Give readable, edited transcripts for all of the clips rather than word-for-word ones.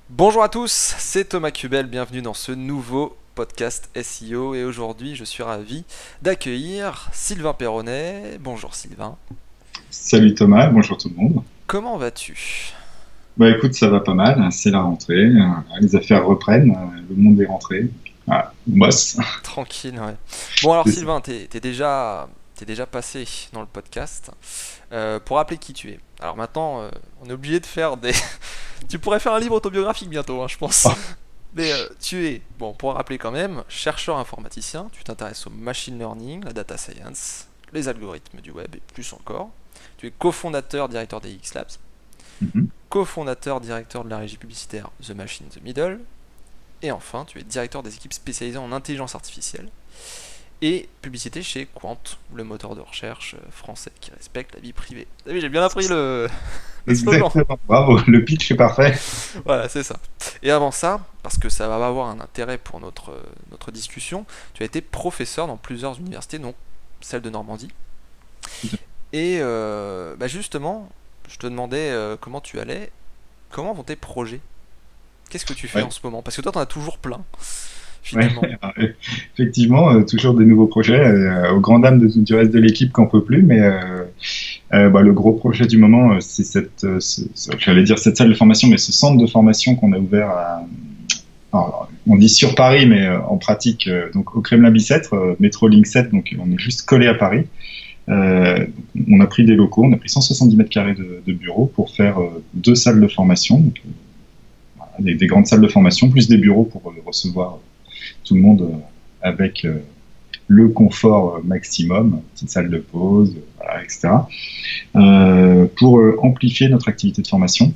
Bonjour à tous, c'est Thomas Cubel, bienvenue dans ce nouveau podcast SEO et aujourd'hui je suis ravi d'accueillir Sylvain Perronnet. Bonjour Sylvain. Salut Thomas, bonjour tout le monde. Comment vas-tu? Bah écoute, ça va pas mal, c'est la rentrée, les affaires reprennent, le monde est rentré. Voilà, on bosse. Tranquille, ouais. Bon alors C'est ça. Sylvain, t'es déjà passé dans le podcast. Pour rappeler qui tu es. Alors maintenant, on est obligé de faire des... Tu pourrais faire un livre autobiographique bientôt, hein, je pense. Mais tu es, bon, pour rappeler quand même, chercheur informaticien, tu t'intéresses au machine learning, la data science, les algorithmes du web et plus encore. Tu es cofondateur, directeur des X Labs, Mhm. cofondateur, directeur de la régie publicitaire The Machine The Middle, et enfin, tu es directeur des équipes spécialisées en intelligence artificielle et publicité chez Quant, le moteur de recherche français qui respecte la vie privée. T'as vu, j'ai bien appris le slogan. Exactement, bravo, le pitch est parfait. Voilà, c'est ça. Et avant ça, parce que ça va avoir un intérêt pour notre discussion, tu as été professeur dans plusieurs universités, dont celle de Normandie. Et bah justement, je te demandais comment tu allais, comment vont tes projets? Qu'est-ce que tu fais en Ouais, ce moment? Parce que toi, t'en as toujours plein, ouais, finalement. effectivement, toujours des nouveaux projets, aux grandes dames du reste de l'équipe qu'on peut plus, mais bah, le gros projet du moment, c'est j'allais dire cette salle de formation, mais ce centre de formation qu'on a ouvert alors, on dit sur Paris, mais en pratique, donc au Kremlin-Bicêtre, métro Ligne 7, donc on est juste collé à Paris. Euh, on a pris des locaux, on a pris 170 mètres carrés de bureaux pour faire deux salles de formation, donc, voilà, des grandes salles de formation, plus des bureaux pour recevoir tout le monde avec le confort maximum, petite salle de pause, voilà, etc. Pour amplifier notre activité de formation,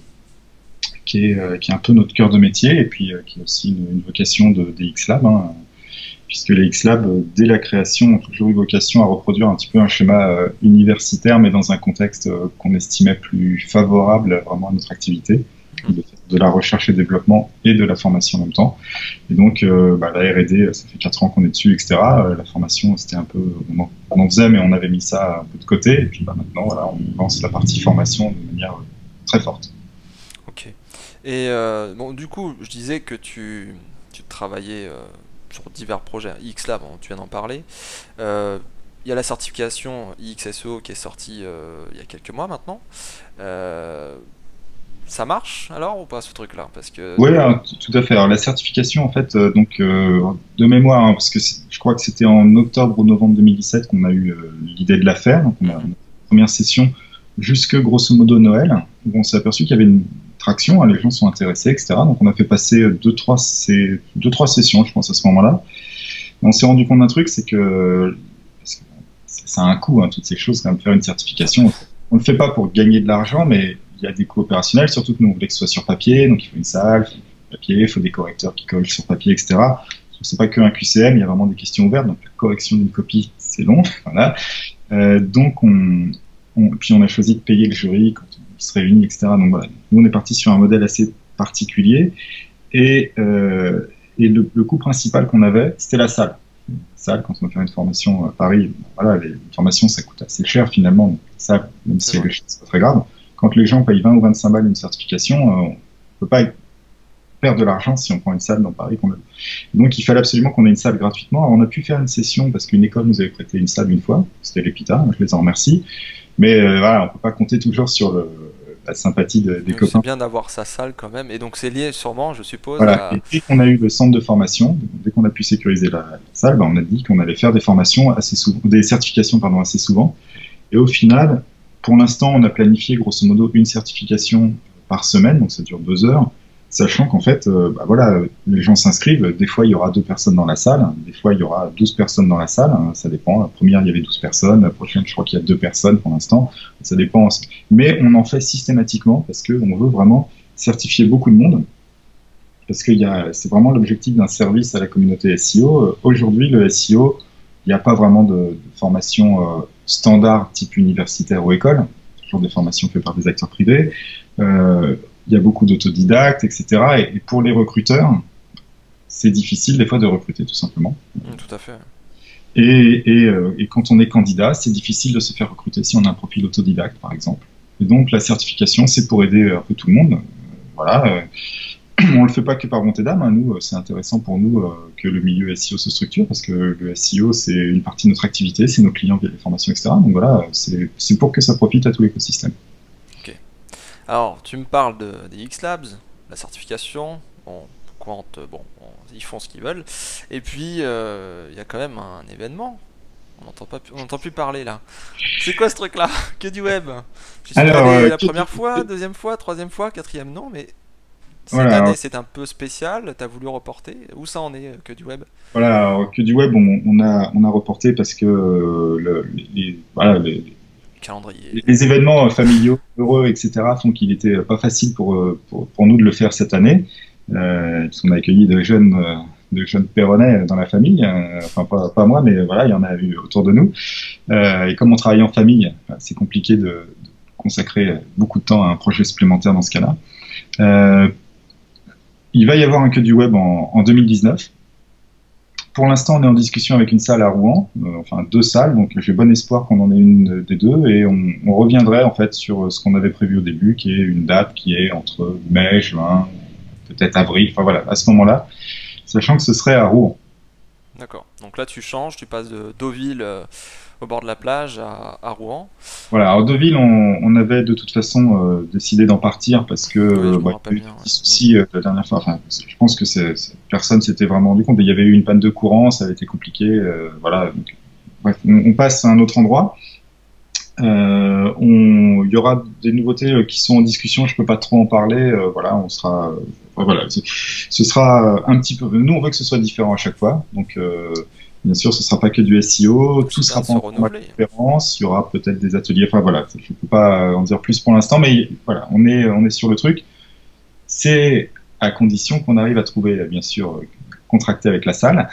qui est un peu notre cœur de métier, et puis qui est aussi une vocation des X-Lab, hein, puisque les X-Lab, dès la création, ont toujours eu vocation à reproduire un petit peu un schéma universitaire, mais dans un contexte qu'on estimait plus favorable vraiment à notre activité, de la recherche et développement et de la formation en même temps. Et donc, bah, la R&D, ça fait 4 ans qu'on est dessus, etc. La formation, c'était un peu, on en faisait, mais on avait mis ça un peu de côté. Et puis bah, maintenant, voilà, on lance la partie formation de manière très forte. Ok. Et bon, du coup, je disais que tu travaillais sur divers projets. XLab, tu viens d'en parler. Euh, Il y a la certification IXSO qui est sortie il y a quelques mois maintenant. Euh, Ça marche alors ou pas ce truc-là? Parce que... Oui, tout à fait. Alors, la certification, en fait, donc de mémoire, hein, parce que je crois que c'était en octobre ou novembre 2017 qu'on a eu l'idée de la faire. Donc, on a Mhm. une première session jusque grosso modo Noël, où on s'est aperçu qu'il y avait une traction, hein, les gens sont intéressés, etc. Donc, on a fait passer deux, trois sessions, je pense, à ce moment-là. Et on s'est rendu compte d'un truc, c'est que, parce que ça a un coût, hein, toutes ces choses, quand même, faire une Tout à certification. fait. On le fait pas pour gagner de l'argent, mais il y a des coûts opérationnels, surtout que nous, on voulait que ce soit sur papier, donc il faut une salle, il faut du papier, il faut des correcteurs qui collent sur papier, etc. C'est pas qu'un QCM, il y a vraiment des questions ouvertes, donc la correction d'une copie, c'est long, voilà. Donc puis on a choisi de payer le jury quand on se réunit, etc. Donc voilà, nous on est parti sur un modèle assez particulier, et le coût principal qu'on avait, c'était la salle. Salle, quand on va faire une formation à Paris, voilà, les formations ça coûte assez cher finalement, donc ça, même C'est si vrai. c'est pas très grave. Quand les gens payent 20 ou 25 balles une certification, on peut pas perdre de l'argent si on prend une salle dans Paris. Donc il fallait absolument qu'on ait une salle gratuitement. Alors, on a pu faire une session parce qu'une école nous avait prêté une salle une fois, c'était l'EPITA, je les en remercie. Mais voilà, on peut pas compter toujours sur la sympathie des Donc c'est copains. bien d'avoir sa salle quand même. Et donc c'est lié sûrement, je suppose, Voilà. à... Et dès qu'on a eu le centre de formation, dès qu'on a pu sécuriser la salle, bah, on a dit qu'on allait faire des formations assez souvent, des certifications pardon, assez souvent. Et au final, pour l'instant, on a planifié grosso modo une certification par semaine, donc ça dure 2 heures, sachant qu'en fait, bah voilà, les gens s'inscrivent. Des fois, il y aura 2 personnes dans la salle, des fois, il y aura 12 personnes dans la salle, hein, ça dépend. La première, il y avait 12 personnes, la prochaine, je crois qu'il y a 2 personnes pour l'instant, ça dépend. Mais on en fait systématiquement parce qu'on veut vraiment certifier beaucoup de monde. Parce que c'est vraiment l'objectif d'un service à la communauté SEO. Aujourd'hui, le SEO, il n'y a pas vraiment de formation standard type universitaire ou école. Toujours des formations faites par des acteurs privés. Il y a beaucoup d'autodidactes, etc. Et pour les recruteurs, c'est difficile des fois de recruter tout simplement. Tout à fait. Et quand on est candidat, c'est difficile de se faire recruter si on a un profil autodidacte, par exemple. Et donc la certification, c'est pour aider un peu tout le monde. Voilà. on le fait pas que par bonté d'âme, hein. Nous, c'est intéressant pour nous que le milieu SEO se structure parce que le SEO, c'est une partie de notre activité, c'est nos clients via les formations, etc. Donc voilà, c'est pour que ça profite à tout l'écosystème. Ok. Alors, tu me parles des X-Labs, la certification. Bon, Quant, bon, ils font ce qu'ils veulent. Et puis, il y a quand même un événement. On n'entend plus parler là. C'est quoi ce truc-là? Que du web. J'y suis Alors, allé la première fois, deuxième fois, troisième fois, quatrième non, mais cette voilà, année c'est un peu spécial. T'as voulu reporter. Où ça en est, que du web? voilà, alors, que du web, on a reporté parce que voilà, Calendrier. les événements familiaux, heureux, etc., font qu'il était pas facile pour nous de le faire cette année. Parce qu'on a accueilli de jeunes Péronnais dans la famille, enfin pas moi, mais voilà, il y en a eu autour de nous. Et comme on travaille en famille, c'est compliqué de consacrer beaucoup de temps à un projet supplémentaire dans ce cas-là. Il va y avoir un que du web en 2019. Pour l'instant, on est en discussion avec une salle à Rouen, enfin 2 salles, donc j'ai bon espoir qu'on en ait une des 2, et on reviendrait en fait sur ce qu'on avait prévu au début, qui est une date qui est entre mai, juin, peut-être avril, enfin voilà, à ce moment-là, sachant que ce serait à Rouen. D'accord. Donc là tu changes, tu passes de Deauville au bord de la plage à Rouen. Voilà, alors Deauville, on avait de toute façon décidé d'en partir parce que Oui, je me il y a rappelle eu bien. des soucis la dernière fois. Enfin, je pense que personne s'était vraiment rendu compte. Il y avait eu une panne de courant, ça a été compliqué. Voilà. Donc, bref, on passe à un autre endroit. Il y aura des nouveautés qui sont en discussion. Je peux pas trop en parler. Voilà, on sera. Voilà, ce sera un petit peu. Nous, on veut que ce soit différent à chaque fois. Donc bien sûr, ce sera pas que du SEO, tout C'est bien sera de pas se en format renouveler. conférence, il y aura peut-être des ateliers, enfin voilà, je peux pas en dire plus pour l'instant, mais voilà, on est sur le truc. C'est à condition qu'on arrive à trouver, bien sûr, contracté avec la salle.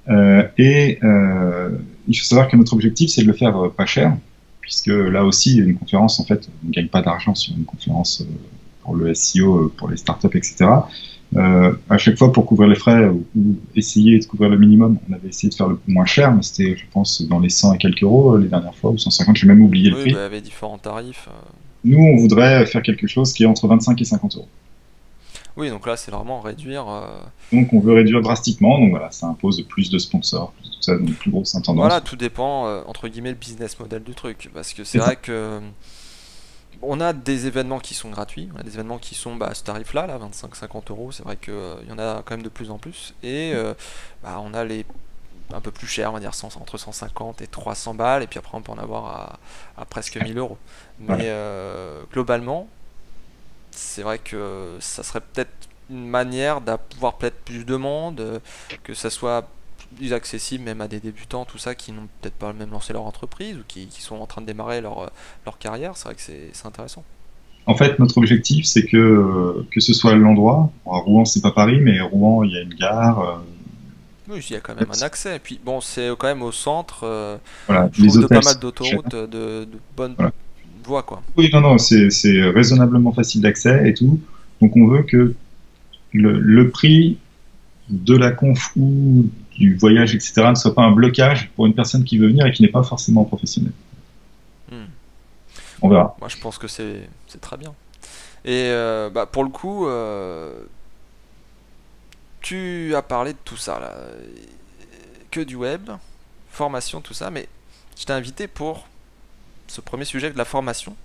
Il faut savoir que notre objectif, c'est de le faire pas cher, puisque là aussi, une conférence, en fait, on ne gagne pas d'argent sur une conférence pour le SEO, pour les startups, etc. À chaque fois, pour couvrir les frais ou essayer de couvrir le minimum, on avait essayé de faire le moins cher, mais c'était, je pense, dans les 100 et quelques euros les dernières fois, ou 150, j'ai même oublié le Oui, prix. bah, il y avait différents tarifs. Nous, on voudrait faire quelque chose qui est entre 25 et 50 euros. Oui, donc là c'est vraiment réduire. Donc, on veut réduire drastiquement, donc voilà, ça impose plus de sponsors, plus tout ça, donc plus grosse Voilà, intendance. tout dépend entre guillemets le business model du truc. Parce que c'est C'est ça. vrai que on a des événements qui sont gratuits, on a des événements qui sont à ce tarif-là, là, 25-50 euros. C'est vrai qu'il y en a quand même de plus en plus. Et on a les un peu plus chers, on va dire entre 150 et 300 balles, et puis après on peut en avoir à presque 1000 euros. Mais Ouais. globalement, c'est vrai que ça serait peut-être une manière d'avoir peut-être plus de monde, que ça soit plus accessible même à des débutants, tout ça, qui n'ont peut-être pas même lancé leur entreprise ou qui sont en train de démarrer leur carrière. C'est vrai que c'est intéressant. En fait, notre objectif, c'est que ce soit l'endroit. Bon, à Rouen, c'est pas Paris, mais Rouen, il y a une gare. Oui, il y a quand même un accès. Et puis bon, c'est quand même au centre, Voilà, je les trouve, de pas hôtels mal sont chers. d'autoroutes, de bonnes Voilà. voies, quoi. Oui, non, non, c'est raisonnablement facile d'accès et tout. Donc, on veut que le prix de la conf ou du voyage, etc., ne soit pas un blocage pour une personne qui veut venir et qui n'est pas forcément professionnelle. Hmm. On verra. Moi, je pense que c'est très bien. Et pour le coup, tu as parlé de tout ça là, que du web, formation, tout ça, mais je t'ai invité pour ce premier sujet de la formation.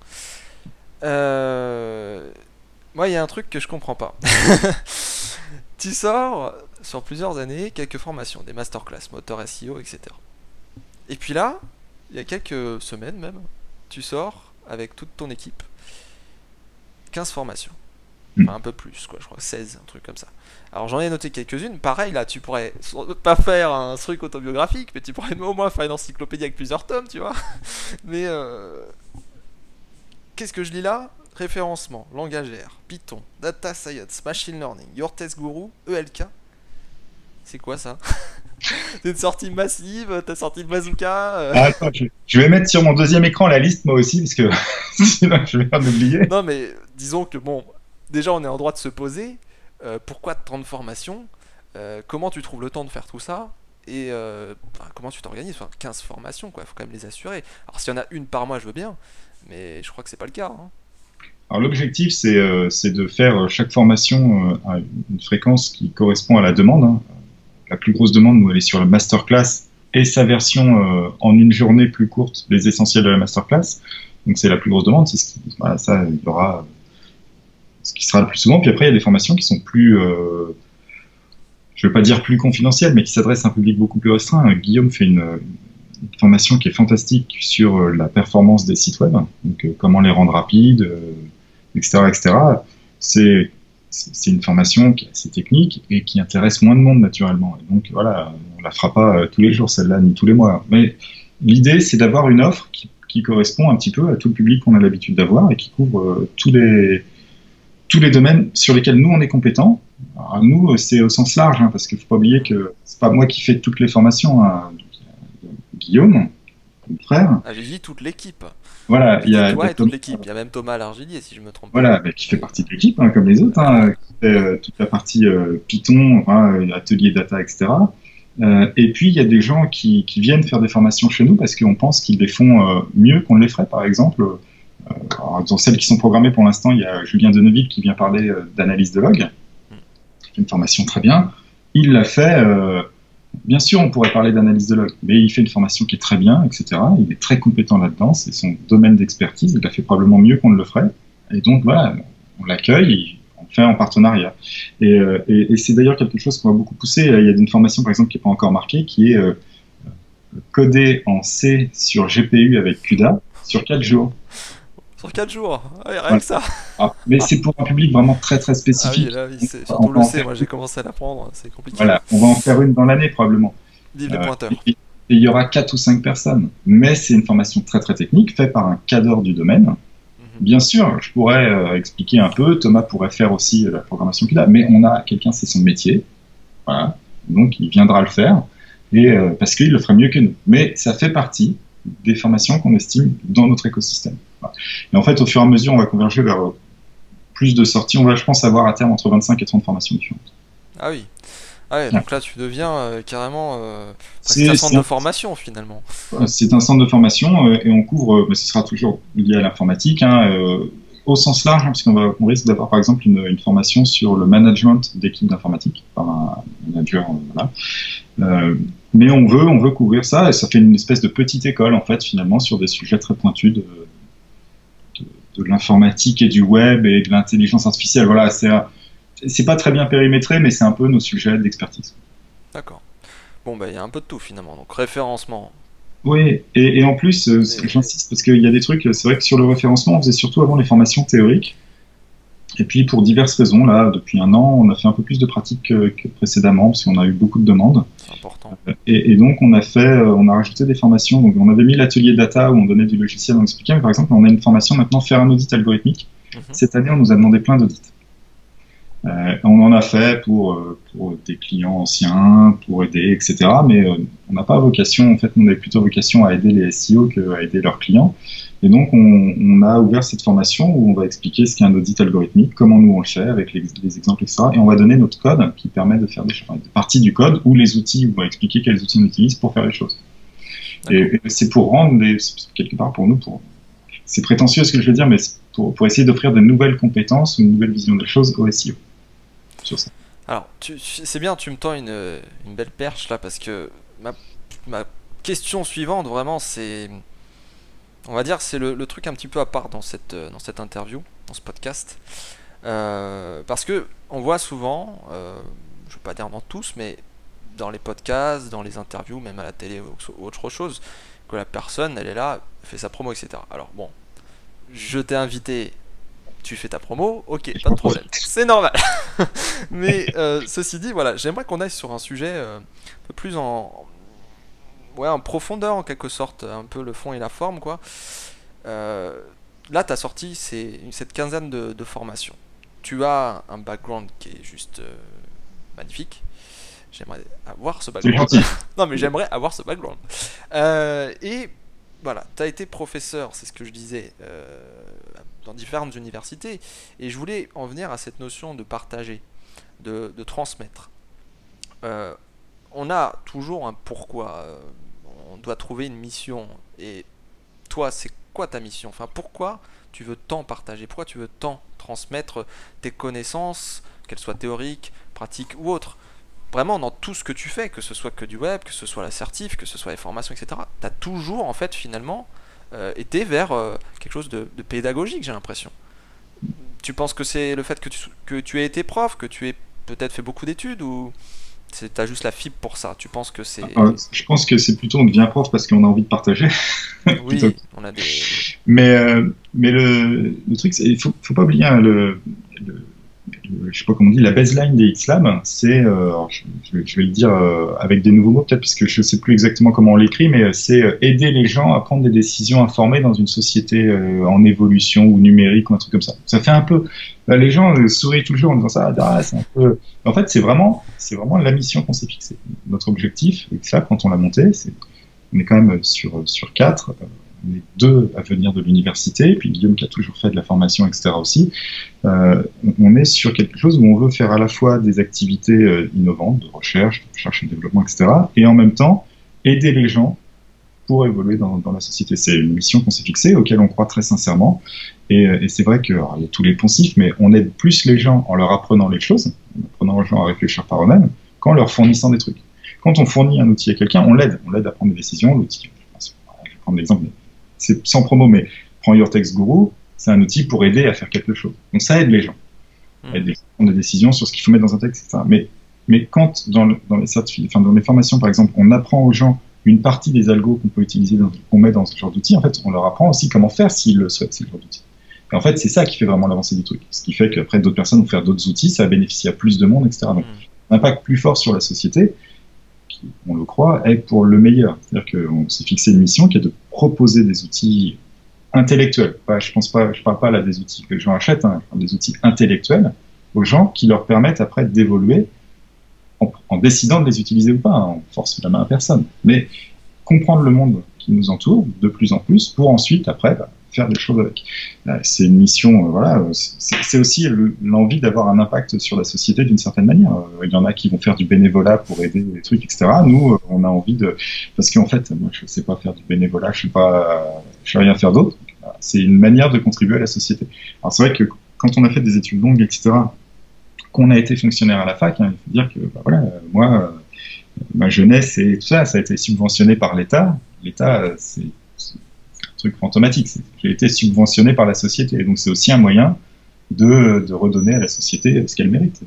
Euh, Moi, il y a un truc que je comprends pas. Tu sors sur plusieurs années quelques formations, des masterclass, moteur SEO, etc. Et puis là, il y a quelques semaines même, tu sors avec toute ton équipe 15 formations. Enfin, un peu plus, quoi, je crois, 16, un truc comme ça. Alors j'en ai noté quelques-unes. Pareil, là, tu pourrais sans doute pas faire un truc autobiographique, mais tu pourrais au moins faire une encyclopédie avec plusieurs tomes, tu vois. Mais qu'est-ce que je lis là? Référencement, langage R, Python, Data Science, Machine Learning, Your Test Guru, ELK. C'est quoi ça? C'est une sortie massive, t'as sorti le bazooka Ah, attends, je vais mettre sur mon deuxième écran la liste, moi aussi, parce que sinon je vais en oublier. Non mais disons que bon, déjà on est en droit de se poser, pourquoi tant de formations? Comment tu trouves le temps de faire tout ça? Et comment tu t'organises? Enfin, 15 formations quoi, faut quand même les assurer. Alors s'il y en a une par mois je veux bien, mais je crois que c'est pas le cas, hein. Alors l'objectif, c'est de faire chaque formation à une fréquence qui correspond à la demande, hein. La plus grosse demande, nous, elle est sur le masterclass et sa version en une journée plus courte, les essentiels de la masterclass. Donc c'est la plus grosse demande, c'est ce qui, voilà, ça, il y aura ce qui sera le plus souvent. Puis après, il y a des formations qui sont plus, je ne veux pas dire plus confidentielles, mais qui s'adressent à un public beaucoup plus restreint. Guillaume fait une formation qui est fantastique sur la performance des sites web, donc comment les rendre rapides, etc., etc. C'est c'est une formation qui est assez technique et qui intéresse moins de monde naturellement. Et donc voilà, on la fera pas tous les jours celle-là, ni tous les mois. Mais l'idée, c'est d'avoir une offre qui correspond un petit peu à tout le public qu'on a l'habitude d'avoir et qui couvre tous les domaines sur lesquels nous on est compétents. Alors, nous, c'est au sens large, hein, parce qu'il faut pas oublier que c'est pas moi qui fais toutes les formations, hein. Guillaume, mon frère. Ah, j'ai dit toute l'équipe. Voilà, J'ai dit toi et toute Thomas, l'équipe. Il y a même Thomas Largillier, si je me trompe pas. voilà, qui fait partie de l'équipe, hein, comme les autres, hein, qui fait toute la partie Python, enfin, atelier data, etc. Et puis, il y a des gens qui viennent faire des formations chez nous parce qu'on pense qu'ils les font mieux qu'on ne les ferait. Par exemple, dans celles qui sont programmées pour l'instant, il y a Julien Deneville qui vient parler d'analyse de log. Il fait une formation très bien. Il l'a fait. Bien sûr, on pourrait parler d'analyse de log, mais il fait une formation qui est très bien, etc. Il est très compétent là-dedans, c'est son domaine d'expertise, il l'a fait probablement mieux qu'on ne le ferait. Et donc voilà, on l'accueille, on le fait en partenariat. Et c'est d'ailleurs quelque chose qu'on va beaucoup pousser. Il y a une formation, par exemple, qui n'est pas encore marquée, qui est codée en C sur GPU avec CUDA sur 4 jours. Sur 4 jours, ouais, rien Voilà. que ça. Mais c'est pour un public vraiment très très Ah oui, spécifique. là, oui, On surtout va le en C, faire, moi j'ai commencé à l'apprendre, c'est compliqué. voilà, on va en faire une dans l'année probablement. Vive les pointeurs. Et il y aura 4 ou 5 personnes. Mais c'est une formation très très technique, faite par un cadre du domaine. Mhm. Bien sûr, je pourrais expliquer un peu, Thomas pourrait faire aussi la programmation qu'il a, mais on a quelqu'un, c'est son métier. Voilà. Donc il viendra le faire, et, parce qu'il le ferait mieux que nous. Mais ça fait partie des formations qu'on estime dans notre écosystème. Voilà. Et en fait, au fur et à mesure, on va converger vers plus de sorties. On va, je pense, avoir à terme entre 25 et 30 formations différentes. Ah oui. Ah ouais, donc là tu deviens carrément presque C'est un centre de c'est- formation finalement. C'est un centre de formation et on couvre, ce sera toujours lié à l'informatique, hein, au sens large, hein, parce on risque d'avoir par exemple une formation sur le management d'équipes d'informatique par un manager, voilà. Mais on veut couvrir ça et ça fait une espèce de petite école en fait finalement sur des sujets très pointus de, de l'informatique et du web et de l'intelligence artificielle. Voilà, c'est pas très bien périmétré, mais c'est un peu nos sujets d'expertise. D'accord. Bon bah il y a un peu de tout finalement. Donc référencement. Oui, et en plus, Et- j'insiste parce qu'il y a des trucs, c'est vrai que sur le référencement, on faisait surtout avant les formations théoriques. Et puis pour diverses raisons, là, depuis un an, on a fait un peu plus de pratiques que précédemment, parce qu'on a eu beaucoup de demandes. C'est important. Et donc on a rajouté des formations. Donc on avait mis l'atelier data où on donnait du logiciel, on expliquait, mais par exemple, on a une formation maintenant faire un audit algorithmique. Mhm. Cette année, on nous a demandé plein d'audits. On en a fait pour des clients anciens, pour aider, etc. Mais on n'a pas vocation, en fait, on a plutôt vocation à aider les SEO qu'à aider leurs clients. Et donc, on a ouvert cette formation où on va expliquer ce qu'est un audit algorithmique, comment nous on le fait, avec les exemples, etc. Et on va donner notre code qui permet de faire des parties du code ou les outils, où on va expliquer quels outils on utilise pour faire les choses. Et c'est pour rendre, quelque part pour nous, c'est prétentieux ce que je veux dire, mais c'est pour essayer d'offrir de nouvelles compétences ou une nouvelle vision des choses au SEO. Sur ça. Alors, c'est bien, tu me tends une belle perche là parce que ma question suivante vraiment c'est, on va dire, c'est le truc un petit peu à part dans cette interview, dans ce podcast. Parce que on voit souvent, je ne veux pas dire dans tous, mais dans les podcasts, dans les interviews, même à la télé ou autre chose, que la personne, elle est là, fait sa promo, etc. Alors bon, je t'ai invité, tu fais ta promo, ok, pas de problème, c'est normal. Mais ceci dit, voilà, j'aimerais qu'on aille sur un sujet un peu plus ouais, en profondeur en quelque sorte, un peu le fond et la forme, quoi. Euh, Là, tu as sorti cette quinzaine de formations. Tu as un background qui est juste magnifique. J'aimerais avoir ce C'est background. gentil. Non, mais j'aimerais avoir ce background. Et voilà, tu as été professeur, c'est ce que je disais, dans différentes universités. Et je voulais en venir à cette notion de partager, de transmettre. Euh, on a toujours un pourquoi. On doit trouver une mission. Et toi, c'est quoi ta mission? Enfin, pourquoi tu veux tant partager? Pourquoi tu veux tant transmettre tes connaissances, qu'elles soient théoriques, pratiques ou autres? Vraiment dans tout ce que tu fais, que ce soit que du web, que ce soit l'assertif, que ce soit les formations, etc. Tu as toujours en fait finalement été vers quelque chose de pédagogique, j'ai l'impression. Tu penses que c'est le fait que tu aies été prof, que tu aies peut-être fait beaucoup d'études, ou t'as juste la fibre pour ça? Tu penses que c'est... Je pense que c'est plutôt on devient prof parce qu'on a envie de partager. plutôt Oui, on a des... mais le truc, c'est faut pas oublier hein, je sais pas comment on dit, la baseline des X-Lab, c'est, alors, je vais le dire avec des nouveaux mots peut-être, parce que je sais plus exactement comment on l'écrit, mais c'est aider les gens à prendre des décisions informées dans une société en évolution ou numérique ou un truc comme ça. Ça fait un peu, les gens sourient toujours en disant ça, ah, c'est un peu. En fait, c'est vraiment la mission qu'on s'est fixée. Notre objectif, X-Lab, quand on l'a monté, on est quand même sur 4. On est 2 à venir de l'université, puis Guillaume qui a toujours fait de la formation, etc. aussi. On est sur quelque chose où on veut faire à la fois des activités innovantes, de recherche et développement, etc. Et en même temps, aider les gens pour évoluer dans la société. C'est une mission qu'on s'est fixée, auquel on croit très sincèrement. Et c'est vrai qu'il y a tous les poncifs, mais on aide plus les gens en leur apprenant les choses, en apprenant les gens à réfléchir par eux-mêmes, qu'en leur fournissant des trucs. Quand on fournit un outil à quelqu'un, on l'aide à prendre des décisions. L'outil, je vais prendre l'exemple, c'est sans promo, mais prends Your Text Guru, c'est un outil pour aider à faire quelque chose. Donc ça aide les gens. Aide les gens à prendre des décisions sur ce qu'il faut mettre dans un texte, etc. Mais quand dans les formations, par exemple, on apprend aux gens une partie des algos qu'on peut utiliser, qu'on met dans ce genre d'outil, en fait, on leur apprend aussi comment faire s'ils le souhaitent, ce genre d'outil. Et en fait, c'est ça qui fait vraiment l'avancée du truc. Ce qui fait qu'après, d'autres personnes vont faire d'autres outils, ça va bénéficier à plus de monde, etc. Donc, un impact plus fort sur la société, qui, on le croit, est pour le meilleur. C'est-à-dire qu'on s'est fixé une mission qui est de proposer des outils intellectuels. Je parle pas là des outils que les gens achètent, hein, je parle des outils intellectuels aux gens qui leur permettent après d'évoluer en décidant de les utiliser ou pas. Hein, on force la main à personne. Mais comprendre le monde qui nous entoure de plus en plus pour ensuite, après, faire des choses avec. C'est une mission, voilà. C'est aussi l'envie d'avoir un impact sur la société d'une certaine manière. Il y en a qui vont faire du bénévolat pour aider les trucs, etc. Nous, on a envie de, parce qu'en fait, moi, je sais pas faire du bénévolat, je sais rien faire d'autre. C'est une manière de contribuer à la société. Alors c'est vrai que quand on a fait des études longues, etc., qu'on a été fonctionnaire à la fac, hein, il faut dire que, voilà, moi, ma jeunesse et tout ça, ça a été subventionné par l'État. L'État, c'est truc fantomatique. J'ai été subventionné par la société. Donc c'est aussi un moyen de redonner à la société ce qu'elle mérite.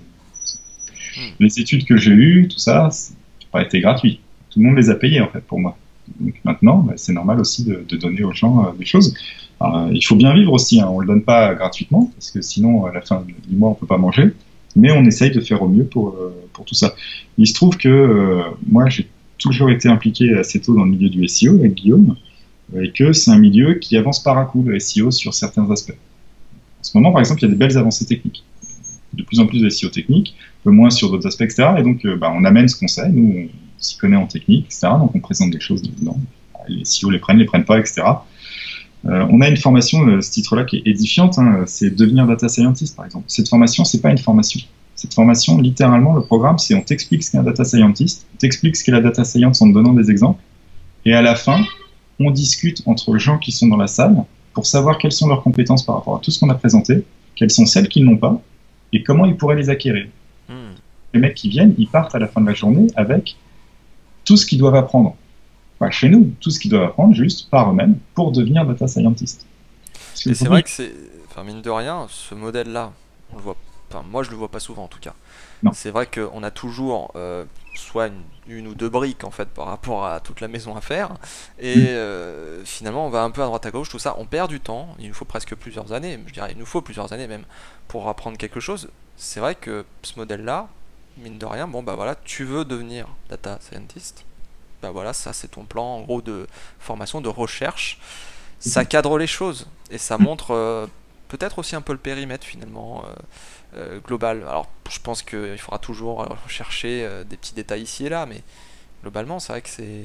Les études que j'ai eues, tout ça, ça n'a pas été gratuit. Tout le monde les a payées en fait pour moi. Donc maintenant, c'est normal aussi de donner aux gens des choses. Alors, il faut bien vivre aussi, hein. On ne le donne pas gratuitement, parce que sinon, à la fin du mois, on ne peut pas manger. Mais on essaye de faire au mieux pour tout ça. Il se trouve que moi, j'ai toujours été impliqué assez tôt dans le milieu du SEO avec Guillaume, et que c'est un milieu qui avance par à coup, le SEO, sur certains aspects. En ce moment, par exemple, il y a des belles avancées techniques. De plus en plus de SEO techniques, un peu moins sur d'autres aspects, etc. Et donc, on amène ce qu'on sait, nous, on s'y connaît en technique, etc. Donc, on présente des choses dedans. Les SEO les prennent pas, etc. On a une formation, ce titre-là, qui est édifiante, hein, c'est devenir data scientist, par exemple. Cette formation, c'est pas une formation. Cette formation, littéralement, le programme, c'est on t'explique ce qu'est un data scientist, on t'explique ce qu'est la data science en te donnant des exemples, et à la fin, on discute entre les gens qui sont dans la salle pour savoir quelles sont leurs compétences par rapport à tout ce qu'on a présenté, quelles sont celles qu'ils n'ont pas, et comment ils pourraient les acquérir. Les mecs qui viennent, ils partent à la fin de la journée avec tout ce qu'ils doivent apprendre. Enfin, chez nous, tout ce qu'ils doivent apprendre juste par eux-mêmes pour devenir data scientist. Et c'est vrai que c'est, enfin, mine de rien, ce modèle-là, on le voit, enfin, moi je le vois pas souvent en tout cas. Non. C'est vrai qu'on a toujours soit une ou deux briques en fait par rapport à toute la maison à faire, et finalement on va un peu à droite à gauche, tout ça, on perd du temps, il nous faut presque plusieurs années, je dirais il nous faut plusieurs années même pour apprendre quelque chose. C'est vrai que ce modèle-là, mine de rien, bon bah voilà, tu veux devenir data scientist, bah voilà, ça c'est ton plan en gros de formation, de recherche, ça cadre les choses, et ça montre peut-être aussi un peu le périmètre finalement global. Alors je pense qu'il faudra toujours rechercher des petits détails ici et là, mais globalement c'est vrai que c'est...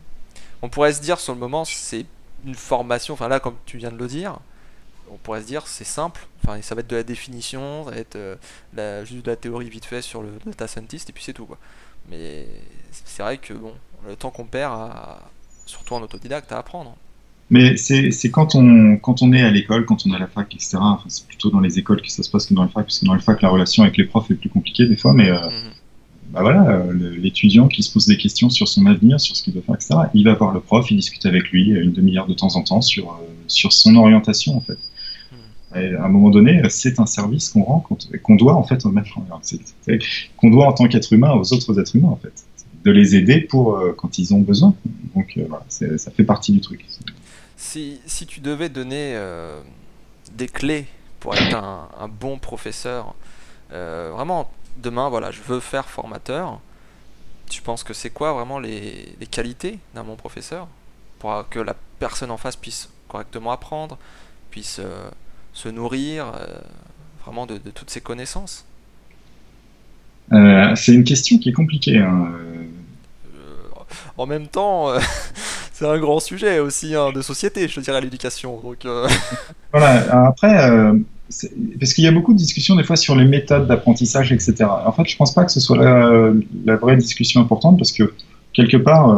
On pourrait se dire sur le moment c'est une formation, enfin là comme tu viens de le dire, on pourrait se dire c'est simple, enfin ça va être de la définition, ça va être juste de la théorie vite fait sur le data scientist et puis c'est tout quoi. Mais c'est vrai que bon, le temps qu'on perd surtout en autodidacte à apprendre. Mais c'est quand on est à l'école, quand on est à la fac, etc. Enfin, c'est plutôt dans les écoles que ça se passe que dans les facs, parce que dans les facs, la relation avec les profs est plus compliquée des fois, mais Mhm. bah voilà, l'étudiant qui se pose des questions sur son avenir, sur ce qu'il doit faire, etc., il va voir le prof, il discute avec lui une demi-heure de temps en temps sur son orientation, en fait. Mhm. Et à un moment donné, c'est un service qu'on rend, qu'on doit, en fait, qu'on doit en tant qu'être humain aux autres êtres humains, en fait. De les aider pour quand ils ont besoin. Donc voilà, ça fait partie du truc. Si tu devais donner des clés pour être un bon professeur, vraiment, demain, voilà, je veux faire formateur, tu penses que c'est quoi vraiment les qualités d'un bon professeur pour que la personne en face puisse correctement apprendre, puisse se nourrir vraiment de toutes ses connaissances? C'est une question qui est compliquée, hein. En même temps, c'est un grand sujet aussi hein, de société, je dirais, l'éducation. Donc, Voilà. Après, parce qu'il y a beaucoup de discussions des fois sur les méthodes d'apprentissage, etc. En fait, je pense pas que ce soit la vraie discussion importante parce que quelque part,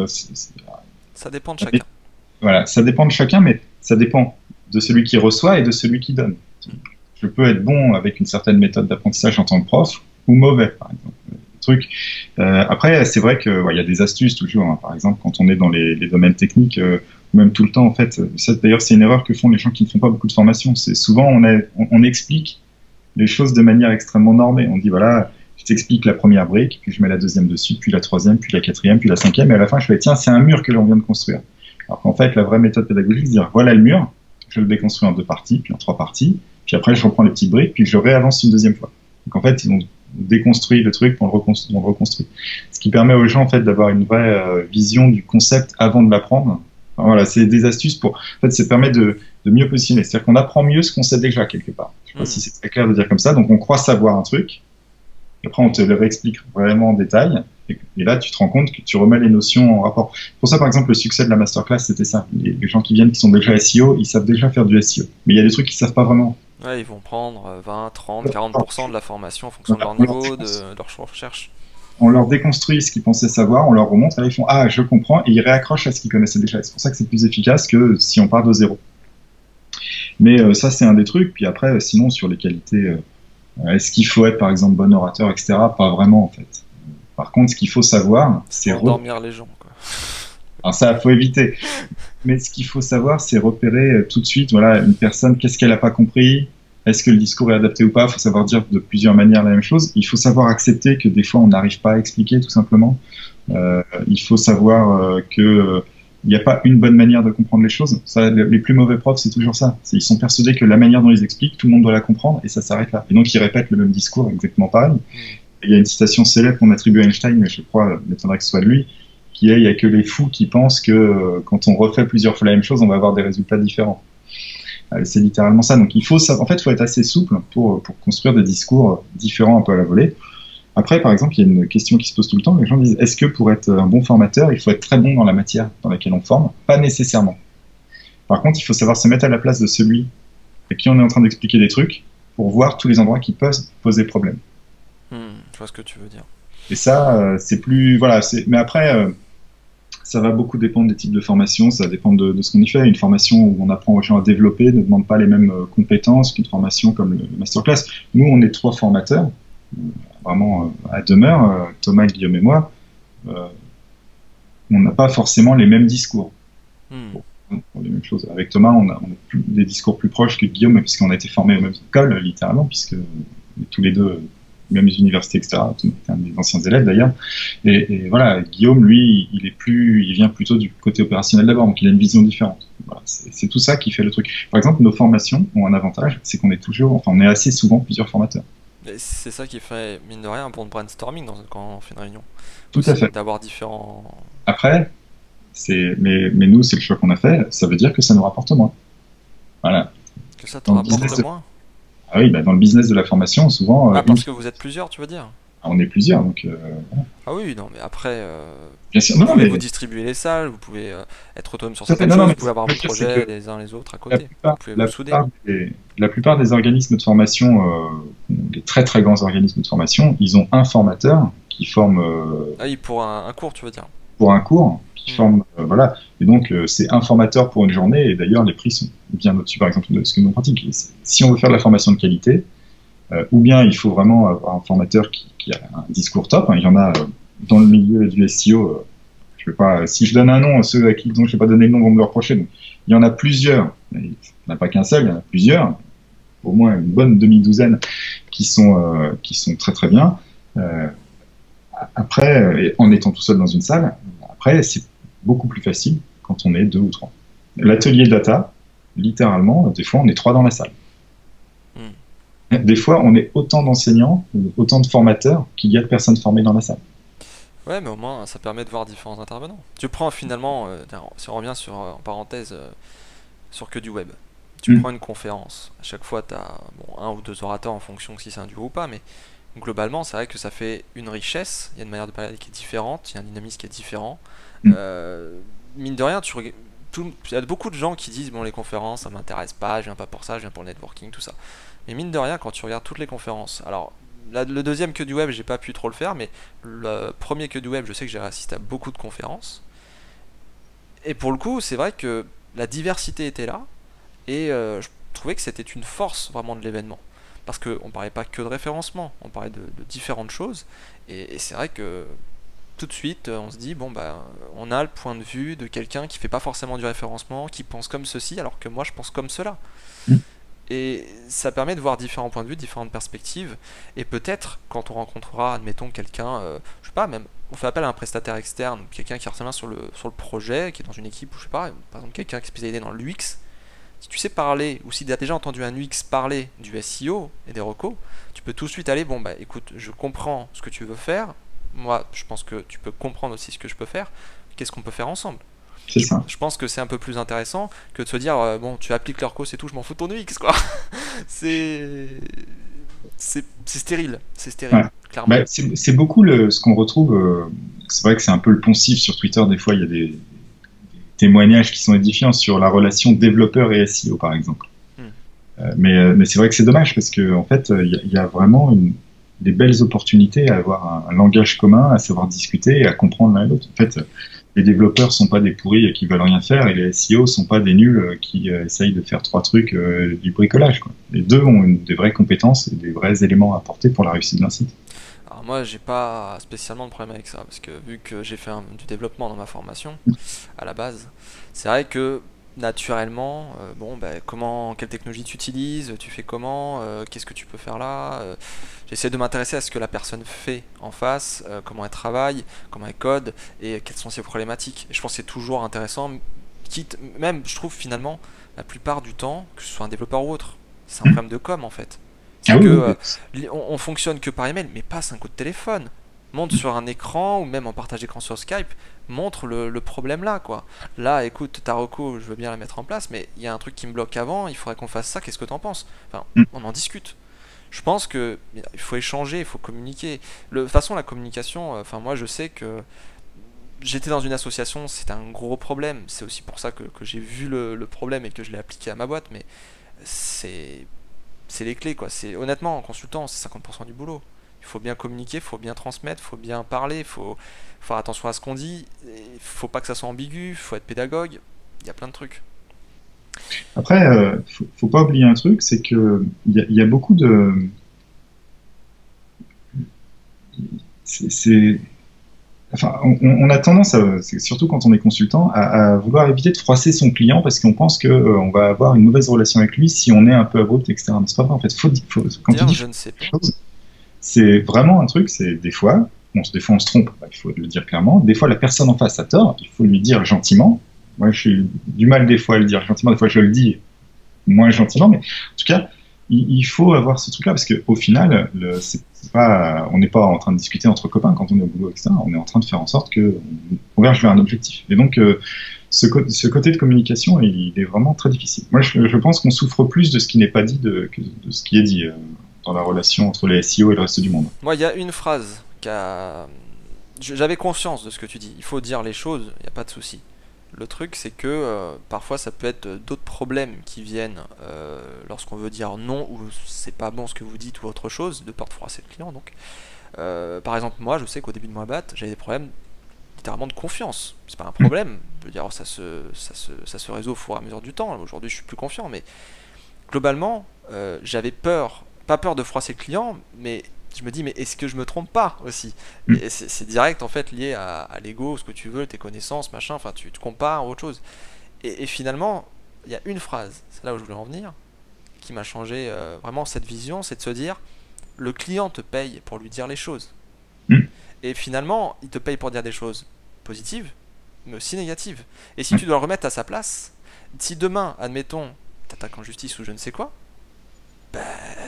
ça dépend de chacun. voilà, ça dépend de chacun, mais ça dépend de celui qui reçoit et de celui qui donne. Je peux être bon avec une certaine méthode d'apprentissage en tant que prof ou mauvais, par exemple. Truc. Après, c'est vrai que ouais, y a des astuces toujours. Hein. Par exemple, quand on est dans les domaines techniques, ou même tout le temps, en fait. D'ailleurs, c'est une erreur que font les gens qui ne font pas beaucoup de formation. C'est souvent on explique les choses de manière extrêmement normée. On dit voilà, je t'explique la première brique, puis je mets la deuxième dessus, puis la troisième, puis la quatrième, puis la cinquième, et à la fin, je fais tiens, c'est un mur que l'on vient de construire. Alors qu'en fait, la vraie méthode pédagogique, c'est de dire voilà le mur, je le déconstruis en 2 parties, puis en 3 parties, puis après, je reprends les petites briques, puis je réavance une deuxième fois. Donc en fait, ils ont déconstruit le truc, on le reconstruit. Ce qui permet aux gens en fait d'avoir une vraie vision du concept avant de l'apprendre. Enfin, voilà, c'est des astuces pour. En fait, ça permet de mieux positionner. C'est-à-dire qu'on apprend mieux ce qu'on sait déjà quelque part. Je sais pas si c'est très clair de dire comme ça. Donc on croit savoir un truc, et après on te le réexplique vraiment en détail. Et là, tu te rends compte que tu remets les notions en rapport. Pour ça, par exemple, le succès de la masterclass, c'était ça. Les gens qui viennent, qui sont déjà SEO, ils savent déjà faire du SEO. Mais il y a des trucs qu'ils savent pas vraiment. Ouais, ils vont prendre 20, 30, 40% de la formation en fonction de leur niveau, de leur recherche. On leur déconstruit ce qu'ils pensaient savoir, on leur remonte, et là ils font ah je comprends et ils réaccrochent à ce qu'ils connaissaient déjà. C'est pour ça que c'est plus efficace que si on part de zéro. Mais ça c'est un des trucs. Puis après sinon sur les qualités, est-ce qu'il faut être par exemple bon orateur, etc. Pas vraiment en fait. Par contre ce qu'il faut savoir c'est Endormir les gens quoi. alors ça faut éviter. Mais ce qu'il faut savoir c'est repérer tout de suite voilà une personne qu'est-ce qu'elle a pas compris. Est-ce que le discours est adapté ou pas? Il faut savoir dire de plusieurs manières la même chose. Il faut savoir accepter que des fois on n'arrive pas à expliquer tout simplement. Il faut savoir que il n'y a pas une bonne manière de comprendre les choses. Ça, les plus mauvais profs, c'est toujours ça. Ils sont persuadés que la manière dont ils expliquent, tout le monde doit la comprendre et ça s'arrête là. Et donc ils répètent le même discours exactement pareil. Il y a une citation célèbre qu'on attribue à Einstein, mais je crois, il m'étonnerait que ce soit de lui, qui est il n'y a que les fous qui pensent que quand on refait plusieurs fois la même chose, on va avoir des résultats différents. C'est littéralement ça. Donc il faut ça. En fait, il faut être assez souple pour construire des discours différents un peu à la volée. Après, par exemple, il y a une question qui se pose tout le temps. Les gens disent est-ce que pour être un bon formateur, il faut être très bon dans la matière dans laquelle on forme? Pas nécessairement. Par contre, il faut savoir se mettre à la place de celui à qui on est en train d'expliquer des trucs pour voir tous les endroits qui peuvent poser problème. Je vois ce que tu veux dire. Et ça, c'est plus voilà. Mais après. Ça va beaucoup dépendre des types de formations, ça dépend de ce qu'on y fait. Une formation où on apprend aux gens à développer ne demande pas les mêmes compétences qu'une formation comme le masterclass. Nous, on est 3 formateurs, vraiment à demeure, Thomas, Guillaume et moi. On n'a pas forcément les mêmes discours. Pour les mêmes choses. Avec Thomas, on a des discours plus proches que Guillaume, puisqu'on a été formés aux mêmes écoles, littéralement, puisque on est tous les deux mêmes universités, etc. C'est un des anciens élèves d'ailleurs. Et voilà, Guillaume, lui, il vient plutôt du côté opérationnel d'abord, donc il a une vision différente. Voilà, c'est tout ça qui fait le truc. Par exemple, nos formations ont un avantage, c'est qu'on est on est assez souvent plusieurs formateurs. C'est ça qui fait, mine de rien, un bon brainstorming quand on fait une réunion. Tout à fait. D'avoir différents... Après, mais nous, c'est le choix qu'on a fait, ça veut dire que ça nous rapporte moins. Voilà. Que ça te rapporte moins? Ah oui, bah dans le business de la formation, souvent... parce que vous êtes plusieurs, tu veux dire? On est plusieurs, donc... Ah oui, non, mais après... Bien sûr, vous pouvez vous distribuer les salles, vous pouvez être autonome sur certaines choses, vous pouvez avoir vos projets les uns les autres à côté, vous pouvez vous souder. La plupart des organismes de formation, des très très grands organismes de formation, ils ont un formateur qui forme... Ah oui, pour un cours, tu veux dire? pour un cours qui forme, voilà. Et donc, c'est un formateur pour une journée. Et d'ailleurs, les prix sont bien au-dessus, par exemple, de ce que nous pratiquons. Si on veut faire de la formation de qualité, ou bien il faut vraiment avoir un formateur qui a un discours top. Hein. Il y en a dans le milieu du SEO. Je vais pas, si je donne un nom, ceux à qui dont je ne vais pas donner le nom vont me le reprocher. Donc, il y en a plusieurs. Il n'y en a pas qu'un seul, il y en a plusieurs. Au moins une bonne demi-douzaine qui sont très très bien. Après, en étant tout seul dans une salle, après, c'est beaucoup plus facile quand on est 2 ou 3. L'atelier data, littéralement, des fois, on est 3 dans la salle. Des fois, on est autant d'enseignants, autant de formateurs qu'il y a de personnes formées dans la salle. Ouais, mais au moins ça permet de voir différents intervenants. Tu prends finalement, si on revient sur, en parenthèse, sur que du web. Tu prends une conférence, à chaque fois tu as un ou deux orateurs en fonction de si c'est un duo ou pas, mais globalement c'est vrai que ça fait une richesse, il y a une manière de parler qui est différente, il y a un dynamisme qui est différent. Mine de rien, il y a beaucoup de gens qui disent bon les conférences ça m'intéresse pas, je viens pas pour ça, je viens pour le networking, tout ça. Mais mine de rien, quand tu regardes toutes les conférences, alors le deuxième que du web j'ai pas pu trop le faire, mais le premier que du web je sais que j'ai assisté à beaucoup de conférences, et pour le coup c'est vrai que la diversité était là, et je trouvais que c'était une force vraiment de l'événement. Parce qu'on parlait pas que de référencement, on parlait de différentes choses. Et c'est vrai que tout de suite, on se dit, bon, bah, on a le point de vue de quelqu'un qui fait pas forcément du référencement, qui pense comme ceci, alors que moi je pense comme cela. Et ça permet de voir différents points de vue, différentes perspectives. Et peut-être, quand on rencontrera, admettons, quelqu'un, je sais pas, même, on fait appel à un prestataire externe, quelqu'un qui ressent sur le projet, qui est dans une équipe, ou je sais pas, par exemple, quelqu'un qui est spécialisé dans l'UX. Si tu sais parler, ou si tu as déjà entendu un UX parler du SEO et des recos, tu peux tout de suite aller, bon bah écoute, je comprends ce que tu veux faire, moi je pense que tu peux comprendre aussi ce que je peux faire, qu'est-ce qu'on peut faire ensemble? C'est ça. Je pense que c'est un peu plus intéressant que de se dire, bon tu appliques leur cause et tout, je m'en fous de ton UX quoi. c'est c'est stérile, Ouais. clairement. Bah, c'est beaucoup ce qu'on retrouve. C'est vrai que c'est un peu le poncif sur Twitter. Des fois, il y a des témoignages qui sont édifiants sur la relation développeur et SEO, par exemple. Mais c'est vrai que c'est dommage parce que en fait, il y a vraiment des belles opportunités à avoir un langage commun, à savoir discuter et à comprendre l'un et l'autre. En fait, les développeurs sont pas des pourris qui veulent rien faire et les SEO sont pas des nuls qui essayent de faire 3 trucs du bricolage, quoi. Les deux ont des vraies compétences et des vrais éléments à apporter pour la réussite d'un site. Alors moi j'ai pas spécialement de problème avec ça parce que vu que j'ai fait du développement dans ma formation à la base, c'est vrai que naturellement, bon bah, quelle technologie tu utilises, tu fais comment, qu'est-ce que tu peux faire là, j'essaie de m'intéresser à ce que la personne fait en face, comment elle travaille, comment elle code et quelles sont ses problématiques. Et je pense que c'est toujours intéressant, quitte même je trouve finalement la plupart du temps que ce soit un développeur ou autre, c'est un problème de com en fait. Ah C'est oui, que oui, on fonctionne que par email, mais passe un coup de téléphone. Montre sur un écran ou même en partage d'écran sur Skype, montre le problème là quoi. Là, écoute, ta reco, je veux bien la mettre en place, mais il y a un truc qui me bloque avant, il faudrait qu'on fasse ça, qu'est-ce que t'en penses? Enfin, on en discute. Je pense que il faut échanger, il faut communiquer. De toute façon, la communication, enfin moi je sais que j'étais dans une association, c'était un gros problème. C'est aussi pour ça que j'ai vu le problème et que je l'ai appliqué à ma boîte, mais c'est c'est les clés quoi. C'est honnêtement en consultant, c'est 50% du boulot. Il faut bien communiquer, il faut bien transmettre, il faut bien parler, il faut faire attention à ce qu'on dit, il faut pas que ça soit ambigu, il faut être pédagogue. Il y a plein de trucs. Après, faut pas oublier un truc, c'est que il y a beaucoup de, c'est, enfin, on a tendance, surtout quand on est consultant, à vouloir éviter de froisser son client parce qu'on pense que on va avoir une mauvaise relation avec lui si on est un peu abrupt, etc. Mais c'est pas vrai en fait. Quand tu D'ailleurs, dis je ne sais pas. quelque chose, c'est vraiment un truc. C'est des fois on se trompe, il faut le dire clairement. Des fois la personne en face a tort, il faut lui dire gentiment. Moi, je suis du mal des fois à le dire gentiment, des fois je le dis moins gentiment, mais en tout cas, il faut avoir ce truc-là parce qu'au final, c'est pas, on n'est pas en train de discuter entre copains quand on est au boulot, etc. On est en train de faire en sorte que on converge vers un objectif. Et donc, ce côté de communication, il est vraiment très difficile. Moi, je pense qu'on souffre plus de ce qui n'est pas dit que de ce qui est dit dans la relation entre les SEO et le reste du monde. Moi, il y a une phrase j'avais conscience de ce que tu dis. Il faut dire les choses, il n'y a pas de souci. Le truc, c'est que parfois ça peut être d'autres problèmes qui viennent lorsqu'on veut dire non ou c'est pas bon ce que vous dites ou autre chose, de peur de froisser le client donc. Par exemple, moi je sais qu'au début de ma boîte, j'avais des problèmes littéralement de confiance. C'est pas un problème. Je veux dire, ça se résout au fur et à mesure du temps. Aujourd'hui, je suis plus confiant, mais globalement, j'avais peur, pas peur de froisser le client, mais je me dis, mais est-ce que je me trompe pas aussi? Et c'est direct en fait lié à l'ego, ce que tu veux, tes connaissances, machin, enfin tu te compares ou autre chose. Et finalement, il y a une phrase, c'est là où je voulais en venir, qui m'a changé vraiment cette vision, c'est de se dire, le client te paye pour lui dire les choses. Et finalement, il te paye pour dire des choses positives, mais aussi négatives. Et si tu dois le remettre à sa place, si demain, admettons, t'attaques en justice ou je ne sais quoi, bah,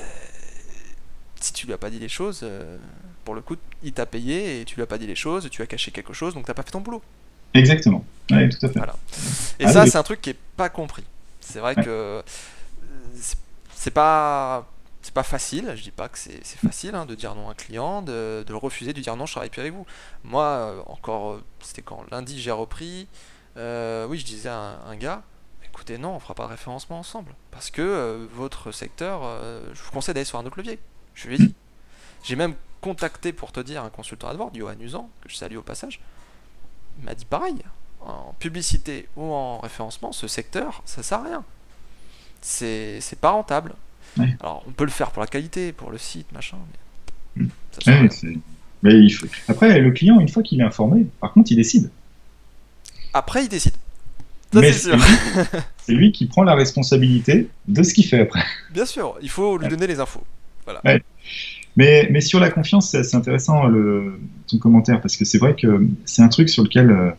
si tu lui as pas dit les choses, pour le coup, il t'a payé et tu lui as pas dit les choses, tu as caché quelque chose, donc t'as pas fait ton boulot. Exactement. Oui, tout à fait. Voilà. Et ça, c'est un truc qui est pas compris. C'est vrai que c'est pas facile. Je dis pas que c'est facile de dire non à un client, de le refuser, de dire non, je travaille plus avec vous. Moi, encore, c'était quand lundi j'ai repris. Oui, je disais à un gars, écoutez, non, on fera pas de référencement ensemble parce que votre secteur, je vous conseille d'aller sur un autre levier. Je lui ai dit. J'ai même contacté, pour te dire, un consultant AdWords, Johan Usan, que je salue au passage. Il m'a dit pareil, en publicité ou en référencement, ce secteur, ça sert à rien. C'est pas rentable. Ouais. Alors, on peut le faire pour la qualité, pour le site, machin, mais ça sert à rien. Mais il faut... Après, le client, une fois qu'il est informé, par contre, il décide. Après, il décide. Ça, mais c'est sûr. C'est lui qui prend la responsabilité de ce qu'il fait après. Bien sûr, il faut lui donner les infos. Voilà. Ouais. Mais sur la confiance, c'est intéressant ton commentaire, parce que c'est vrai que c'est un truc sur lequel,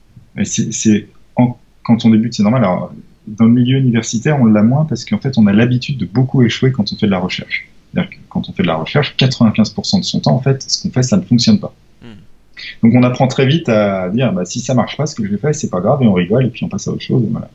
quand on débute, c'est normal. Alors, dans le milieu universitaire, on l'a moins parce qu'en fait, on a l'habitude de beaucoup échouer quand on fait de la recherche. C'est-à-dire que quand on fait de la recherche, 95% de son temps, en fait, ce qu'on fait, ça ne fonctionne pas. Donc, on apprend très vite à dire, bah, si ça marche pas, ce que je vais faire, c'est pas grave, et on rigole, et puis on passe à autre chose. Voilà.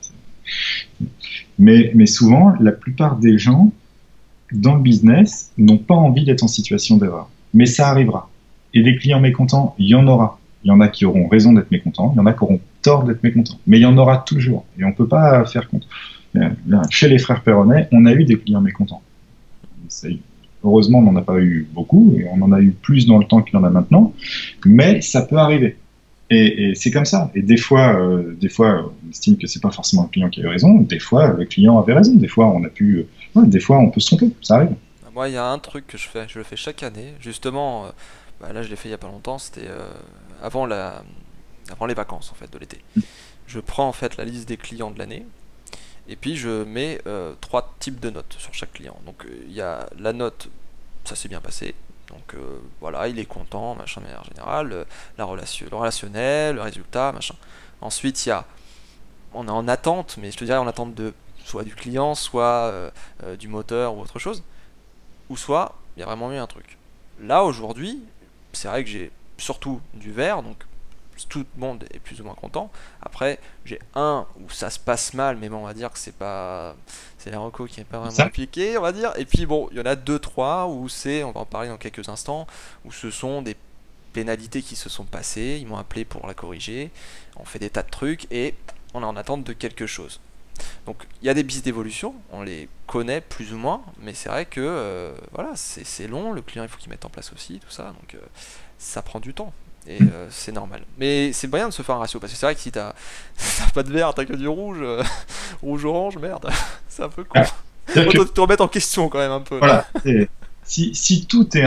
Mais souvent, la plupart des gens dans le business n'ont pas envie d'être en situation d'erreur. Mais ça arrivera. Et des clients mécontents, il y en aura. Il y en a qui auront raison d'être mécontents, il y en a qui auront tort d'être mécontents. Mais il y en aura toujours. Et on ne peut pas faire compte. Chez les frères Perronnet, on a eu des clients mécontents. Heureusement, on n'en a pas eu beaucoup, et on en a eu plus dans le temps qu'il y en a maintenant. Mais ça peut arriver. Et c'est comme ça. Et des fois, on estime que c'est pas forcément le client qui a eu raison. Des fois, le client avait raison. Des fois, des fois, on peut se tromper. Ça arrive. Moi, il y a un truc que je le fais chaque année. Justement, là, je l'ai fait il y a pas longtemps. C'était avant les vacances en fait de l'été. Je prends en fait la liste des clients de l'année. Et puis je mets 3 types de notes sur chaque client. Donc il y a la note, ça s'est bien passé. Donc voilà, il est content, machin, de manière générale, le relationnel, le résultat, machin. Ensuite, on est en attente, mais je te dirais en attente de soit du client, soit du moteur ou autre chose. Ou soit, il y a vraiment eu un truc. Là, aujourd'hui, c'est vrai que j'ai surtout du vert, donc tout le monde est plus ou moins content. Après, j'ai un où ça se passe mal, mais bon, on va dire que c'est la reco qui n'est pas vraiment appliquée, on va dire. Et puis bon, il y en a 2-3 où on va en parler dans quelques instants, où ce sont des pénalités qui se sont passées, ils m'ont appelé pour la corriger, on fait des tas de trucs et on est en attente de quelque chose. Donc il y a des pistes d'évolution, on les connaît plus ou moins, mais c'est vrai que voilà, c'est long, le client il faut qu'il mette en place aussi, tout ça, donc ça prend du temps. Et c'est normal. Mais c'est bien de se faire un ratio, parce que c'est vrai que si t'as pas de vert, t'as que du rouge, rouge-orange, merde, c'est un peu con. Faut te remettre en question quand même un peu. Voilà. Si tout est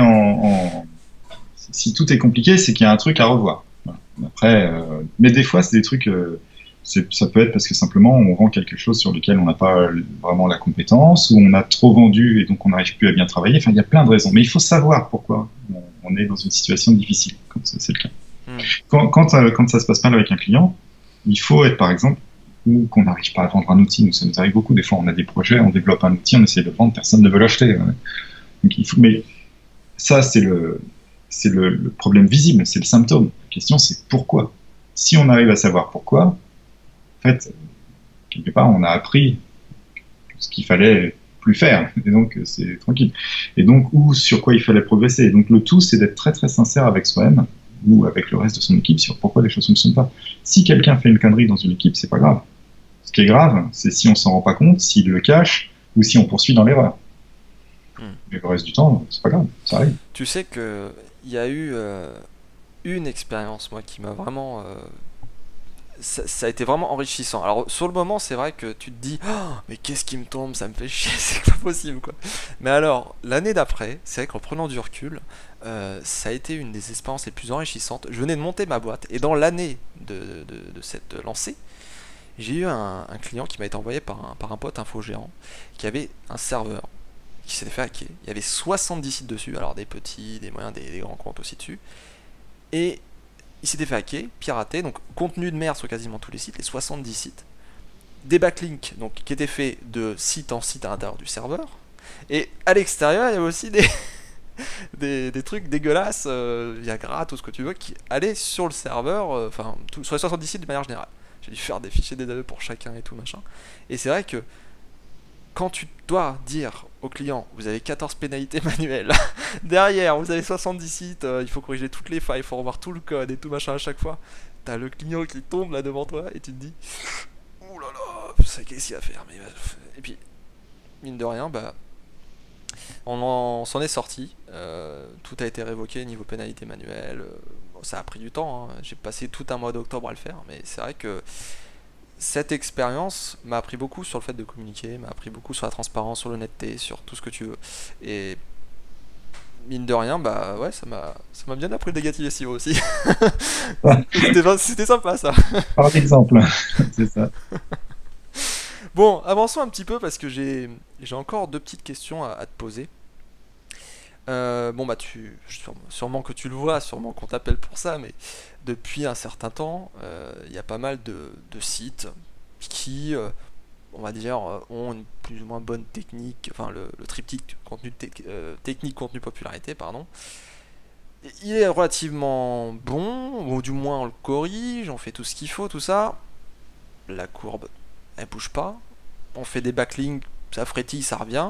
si tout est compliqué, c'est qu'il y a un truc à revoir. Voilà. Après, mais des fois, c'est des trucs. Ça peut être parce que simplement on vend quelque chose sur lequel on n'a pas vraiment la compétence, ou on a trop vendu et donc on n'arrive plus à bien travailler. Enfin, il y a plein de raisons. Mais il faut savoir pourquoi on est dans une situation difficile, quand c'est le cas. Quand ça se passe mal avec un client, il faut être, par exemple, ou qu'on n'arrive pas à vendre un outil. Nous, ça nous arrive beaucoup. Des fois, on a des projets, on développe un outil, on essaie de le vendre, personne ne veut l'acheter. Donc, mais ça, c'est le problème visible, c'est le symptôme. La question, c'est pourquoi. Si on arrive à savoir pourquoi, en fait, quelque part, on a appris ce qu'il fallait plus faire, et donc c'est tranquille. Et donc, sur quoi il fallait progresser. Et donc, le tout, c'est d'être très très sincère avec soi-même, ou avec le reste de son équipe, sur pourquoi les choses ne fonctionnent pas. Si quelqu'un fait une connerie dans une équipe, c'est pas grave. Ce qui est grave, c'est si on s'en rend pas compte, s'il le cache, ou si on poursuit dans l'erreur. Mais le reste du temps, c'est pas grave, ça arrive. Tu sais que il y a eu une expérience, moi, qui m'a vraiment... ça a été vraiment enrichissant. Alors, sur le moment, c'est vrai que tu te dis, oh, mais qu'est-ce qui me tombe, ça me fait chier, c'est pas possible, quoi. Mais alors, l'année d'après, c'est vrai qu'en prenant du recul, ça a été une des expériences les plus enrichissantes. Je venais de monter ma boîte, et dans l'année de cette lancée, j'ai eu un client qui m'a été envoyé par un pote infogérant, qui avait un serveur qui s'était fait hacker. Il y avait 70 sites dessus, alors des petits, des moyens, des grands comptes aussi dessus. Et il s'était fait hacker, pirater, donc contenu de merde sur quasiment tous les sites, les 70 sites. Des backlinks donc, qui étaient faits de site en site à l'intérieur du serveur. Et à l'extérieur, il y avait aussi des trucs dégueulasses, Viagra, tout ce que tu veux, qui allaient sur le serveur, enfin, sur les 70 sites de manière générale. J'ai dû faire des fichiers DAE pour chacun et tout, machin. Et c'est vrai que quand tu dois dire au client, vous avez 14 pénalités manuelles, derrière, vous avez 70 sites, il faut corriger toutes les failles, il faut revoir tout le code et tout machin à chaque fois, t'as le client qui tombe là devant toi et tu te dis, ouh là là, qu'est-ce qu'il va faire, mais... Et puis, mine de rien, bah, on s'en est sorti, tout a été révoqué niveau pénalité manuelle, bon, ça a pris du temps, hein. J'ai passé tout un mois d'octobre à le faire, mais c'est vrai que cette expérience m'a appris beaucoup sur le fait de communiquer, m'a appris beaucoup sur la transparence, sur l'honnêteté, sur tout ce que tu veux. Et mine de rien, bah ouais, ça m'a bien appris le négatif SEO aussi. C'était sympa ça. Par exemple, c'est ça. Bon, avançons un petit peu parce que j'ai encore deux petites questions à te poser. Bon bah sûrement que tu le vois, sûrement qu'on t'appelle pour ça, mais depuis un certain temps, il y a pas mal de sites qui, on va dire, ont une plus ou moins bonne technique, enfin le triptyque technique, contenu, popularité, pardon. Il est relativement bon, ou du moins on le corrige, on fait tout ce qu'il faut, tout ça. La courbe, elle bouge pas. On fait des backlinks, ça frétille, ça revient.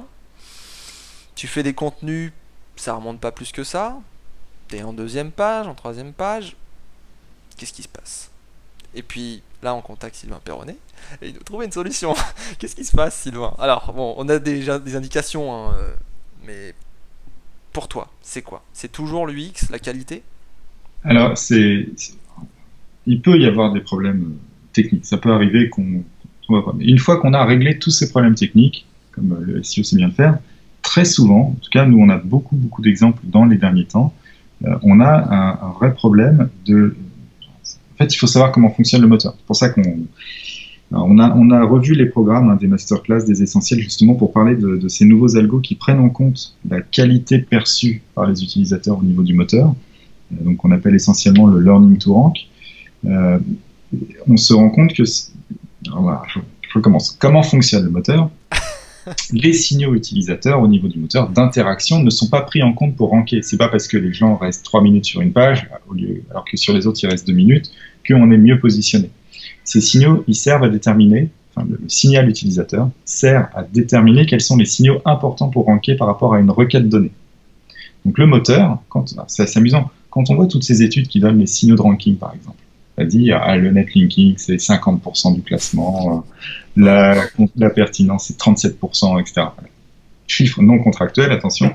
Tu fais des contenus, ça remonte pas plus que ça. T'es en deuxième page, en troisième page. Qu'est-ce qui se passe? Et puis là, on contacte Sylvain Perronnet et il nous trouve une solution. Qu'est-ce qui se passe, Sylvain? Alors, bon, on a déjà des indications, hein, mais pour toi, c'est quoi? C'est toujours l'UX, la qualité? Alors, il peut y avoir des problèmes techniques. Ça peut arriver qu'on voit pas. Mais une fois qu'on a réglé tous ces problèmes techniques, comme le SEO sait bien le faire, très souvent, en tout cas, nous, on a beaucoup d'exemples dans les derniers temps, on a un vrai problème de... En fait, il faut savoir comment fonctionne le moteur. C'est pour ça on a revu les programmes, hein, des masterclass, des essentiels, justement pour parler de ces nouveaux algos qui prennent en compte la qualité perçue par les utilisateurs au niveau du moteur. Donc, on appelle essentiellement le learning to rank. On se rend compte que... Alors, voilà, je recommence. Comment fonctionne le moteur? Les signaux utilisateurs au niveau du moteur d'interaction ne sont pas pris en compte pour ranker. C'est pas parce que les gens restent 3 minutes sur une page, alors que sur les autres ils restent 2 minutes, qu'on est mieux positionné. Ces signaux, ils servent à déterminer, enfin, le signal utilisateur sert à déterminer quels sont les signaux importants pour ranker par rapport à une requête donnée. Donc le moteur, c'est assez amusant, quand on voit toutes ces études qui donnent les signaux de ranking par exemple, c'est-à-dire le netlinking c'est 50% du classement, la pertinence c'est 37%, etc. Chiffres non contractuels, attention.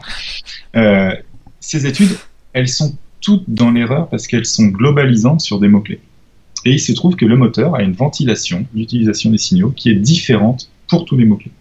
Ces études, elles sont toutes dans l'erreur parce qu'elles sont globalisantes sur des mots-clés. Et il se trouve que le moteur a une ventilation d'utilisation des signaux qui est différente pour tous les mots-clés.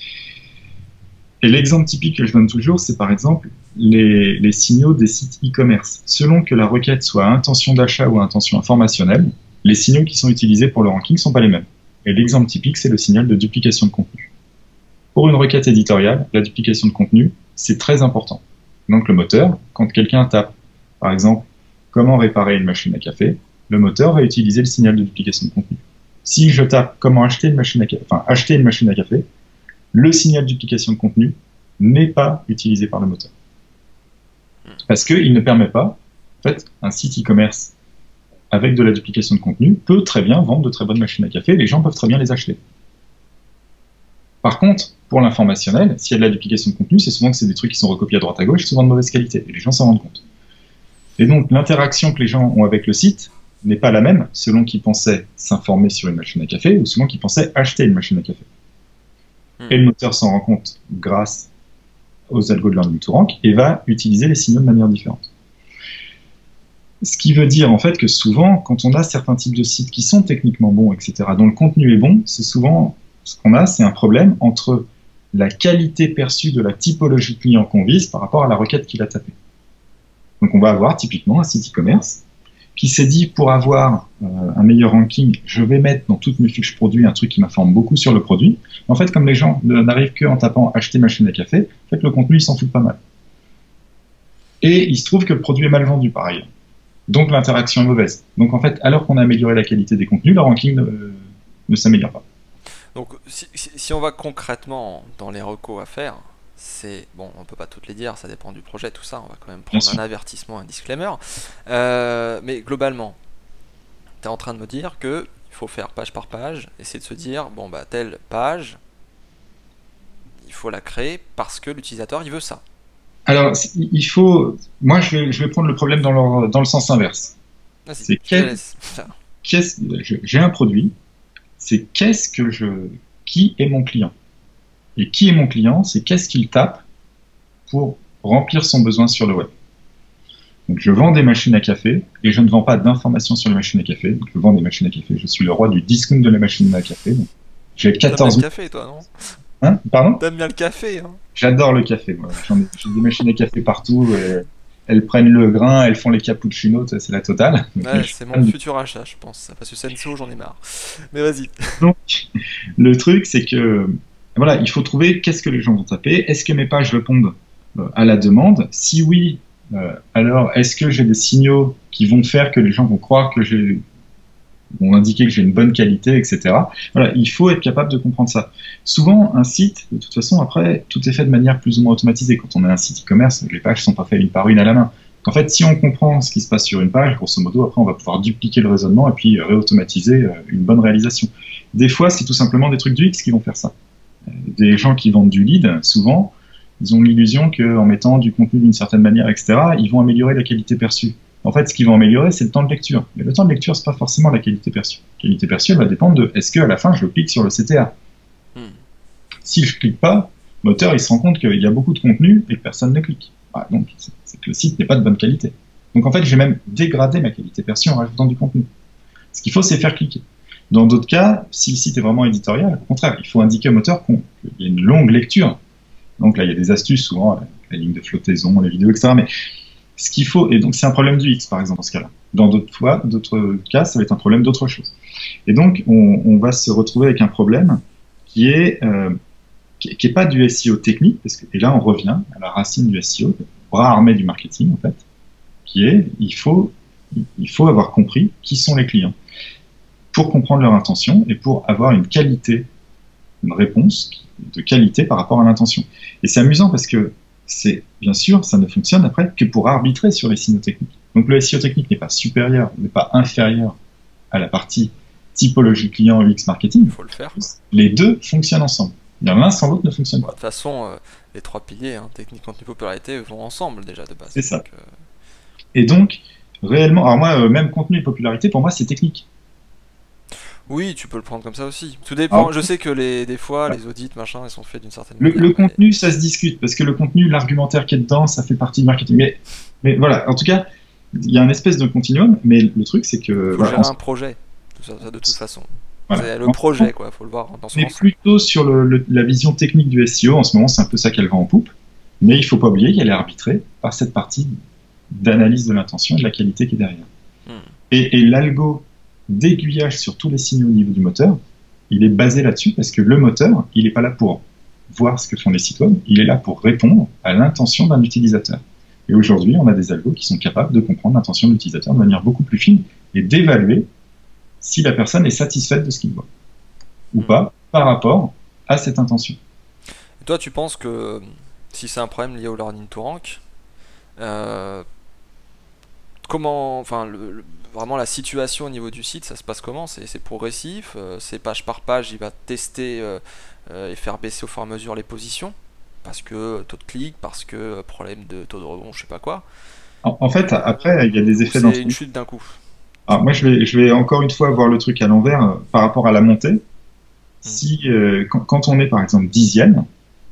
Et l'exemple typique que je donne toujours, c'est par exemple les signaux des sites e-commerce. Selon que la requête soit à intention d'achat ou à intention informationnelle, les signaux qui sont utilisés pour le ranking ne sont pas les mêmes. Et l'exemple typique, c'est le signal de duplication de contenu. Pour une requête éditoriale, la duplication de contenu, c'est très important. Donc le moteur, quand quelqu'un tape, par exemple, comment réparer une machine à café, le moteur va utiliser le signal de duplication de contenu. Si je tape comment acheter une machine à café, acheter une machine à café, le signal de duplication de contenu n'est pas utilisé par le moteur. Parce qu'il ne permet pas, en fait, un site e-commerce avec de la duplication de contenu peut très bien vendre de très bonnes machines à café, les gens peuvent très bien les acheter. Par contre, pour l'informationnel, s'il y a de la duplication de contenu, c'est souvent que c'est des trucs qui sont recopiés à droite à gauche, souvent de mauvaise qualité, et les gens s'en rendent compte. Et donc, l'interaction que les gens ont avec le site n'est pas la même selon qu'ils pensaient s'informer sur une machine à café ou selon qu'ils pensaient acheter une machine à café. Et le moteur s'en rend compte grâce aux algos de learning to rank et va utiliser les signaux de manière différente. Ce qui veut dire en fait que souvent, quand on a certains types de sites qui sont techniquement bons, etc., dont le contenu est bon, c'est souvent ce qu'on a, c'est un problème entre la qualité perçue de la typologie client qu'on vise par rapport à la requête qu'il a tapée. Donc on va avoir typiquement un site e-commerce qui s'est dit pour avoir un meilleur ranking, je vais mettre dans toutes mes fiches produits un truc qui m'informe beaucoup sur le produit. En fait, comme les gens n'arrivent qu'en tapant acheter machine à café, en fait, le contenu, ils s'en foutent pas mal. Et il se trouve que le produit est mal vendu par ailleurs. Donc l'interaction est mauvaise. Donc en fait, alors qu'on a amélioré la qualité des contenus, le ranking ne s'améliore pas. Donc si on va concrètement dans les recos à faire, c'est bon, on peut pas toutes les dire, ça dépend du projet, tout ça. On va quand même prendre un avertissement, un disclaimer. Mais globalement, tu es en train de me dire que il faut faire page par page, essayer de se dire bon bah telle page, il faut la créer parce que l'utilisateur il veut ça. Alors il faut, moi je vais prendre le problème dans le sens inverse. C'est j'ai un produit, c'est qui est mon client. Et qui est mon client, c'est qu'est-ce qu'il tape pour remplir son besoin sur le web. Donc je vends des machines à café et je ne vends pas d'informations sur les machines à café. Donc je vends des machines à café, je suis le roi du discount de la machine à café. J'ai 14 000... café toi, non? Hein? Pardon? T'aimes bien le café, hein? J'adore le café, moi. J'ai des machines à café partout. Et elles prennent le grain, elles font les cappuccinos, c'est la totale. Ouais, c'est mon futur achat, je pense. Parce que Senso, j'en ai marre. Mais vas-y. Donc, le truc, c'est que voilà, il faut trouver qu'est-ce que les gens vont taper. Est-ce que mes pages répondent à la demande? Si oui, alors est-ce que j'ai des signaux qui vont faire que les gens vont croire que vont indiquer que j'ai une bonne qualité, etc. Voilà, il faut être capable de comprendre ça. Souvent, un site, de toute façon, après, tout est fait de manière plus ou moins automatisée. Quand on a un site e-commerce, les pages sont pas faites une par une à la main. En fait, si on comprend ce qui se passe sur une page, grosso modo, après, on va pouvoir dupliquer le raisonnement et puis réautomatiser une bonne réalisation. Des fois, c'est tout simplement des trucs du X qui vont faire ça. Des gens qui vendent du lead, souvent, ils ont l'illusion qu'en mettant du contenu d'une certaine manière, etc., ils vont améliorer la qualité perçue. En fait, ce qu'ils vont améliorer, c'est le temps de lecture. Mais le temps de lecture, c'est pas forcément la qualité perçue. La qualité perçue, elle va dépendre de est-ce qu'à la fin, je clique sur le CTA. Si je clique pas, le moteur, il se rend compte qu'il y a beaucoup de contenu et que personne ne clique. Donc, c'est que le site n'est pas de bonne qualité. Donc, en fait, je vais même dégrader ma qualité perçue en rajoutant du contenu. Ce qu'il faut, c'est faire cliquer. Dans d'autres cas, si le site est vraiment éditorial, au contraire, il faut indiquer au moteur qu'il y a une longue lecture. Donc là, il y a des astuces, souvent, la ligne de flottaison, les vidéos, etc. Mais ce qu'il faut, et donc c'est un problème du X, par exemple, dans ce cas-là. Dans d'autres cas, ça va être un problème d'autre chose. Et donc, on va se retrouver avec un problème qui est pas du SEO technique, et là, on revient à la racine du SEO, le bras armé du marketing, en fait, qui est, il faut avoir compris qui sont les clients pour comprendre leur intention et pour avoir une qualité, une réponse de qualité par rapport à l'intention. Et c'est amusant parce que bien sûr, ça ne fonctionne après que pour arbitrer sur les signaux techniques. Donc le SEO technique n'est pas supérieur, n'est pas inférieur à la partie typologie client UX marketing. Il faut le faire, quoi. Les deux fonctionnent ensemble. L'un sans l'autre ne fonctionne pas. De toute façon, les trois piliers, technique, contenu, popularité, vont ensemble déjà de base. C'est ça. Et donc, réellement, alors moi, même contenu et popularité, pour moi, c'est technique. Oui, tu peux le prendre comme ça aussi. Tout dépend. Alors, je sais que des fois, les audits, machin, ils sont faits d'une certaine manière. Le contenu, ça se discute, parce que le contenu, l'argumentaire qui est dedans, ça fait partie du marketing. Mais voilà, en tout cas, il y a un espèce de continuum, mais le truc, c'est que... Il faut gérer un projet, de toute façon. Voilà. C'est le projet, quoi, faut le voir dans son sens. Mais plutôt sur la vision technique du SEO, en ce moment, c'est un peu ça qu'elle va en poupe, mais il ne faut pas oublier qu'elle est arbitrée par cette partie d'analyse de l'intention et de la qualité qui est derrière. Et l'algo d'aiguillage sur tous les signaux au niveau du moteur, il est basé là-dessus parce que le moteur, il n'est pas là pour voir ce que font les sites web, il est là pour répondre à l'intention d'un utilisateur. Et aujourd'hui, on a des algos qui sont capables de comprendre l'intention de l'utilisateur de manière beaucoup plus fine et d'évaluer si la personne est satisfaite de ce qu'il voit ou pas par rapport à cette intention. Et toi, tu penses que si c'est un problème lié au learning to rank, vraiment la situation au niveau du site, ça se passe comment? C'est progressif, c'est page par page, il va tester et faire baisser au fur et à mesure les positions, parce que taux de clic, parce que problème de taux de rebond, je sais pas quoi. En fait, après, il y a des effets d'ensemble. C'est une chute d'un coup. Alors moi, je vais encore une fois voir le truc à l'envers par rapport à la montée. Si quand on est par exemple 10e,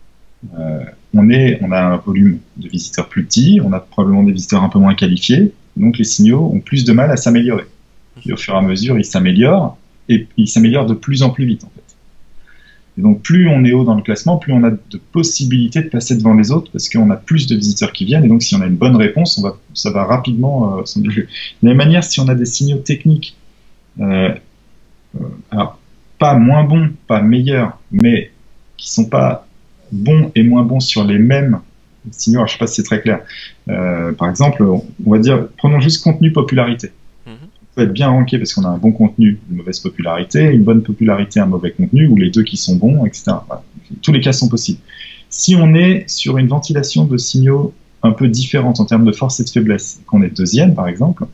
on a un volume de visiteurs plus petit, on a probablement des visiteurs un peu moins qualifiés. Donc les signaux ont plus de mal à s'améliorer. Et au fur et à mesure, ils s'améliorent, et ils s'améliorent de plus en plus vite, en fait. Et donc plus on est haut dans le classement, plus on a de possibilités de passer devant les autres, parce qu'on a plus de visiteurs qui viennent, et donc si on a une bonne réponse, ça va rapidement s'améliorer. De la même manière, si on a des signaux techniques, euh, alors pas moins bons, pas meilleurs, mais qui sont pas bons et moins bons sur les mêmes signaux, alors je sais pas si c'est très clair. Par exemple, on va dire, prenons juste contenu popularité. Peut être bien ranké parce qu'on a un bon contenu, une mauvaise popularité, une bonne popularité, un mauvais contenu, ou les deux qui sont bons, etc. Voilà. Tous les cas sont possibles. Si on est sur une ventilation de signaux un peu différente en termes de force et de faiblesse, qu'on est deuxième par exemple,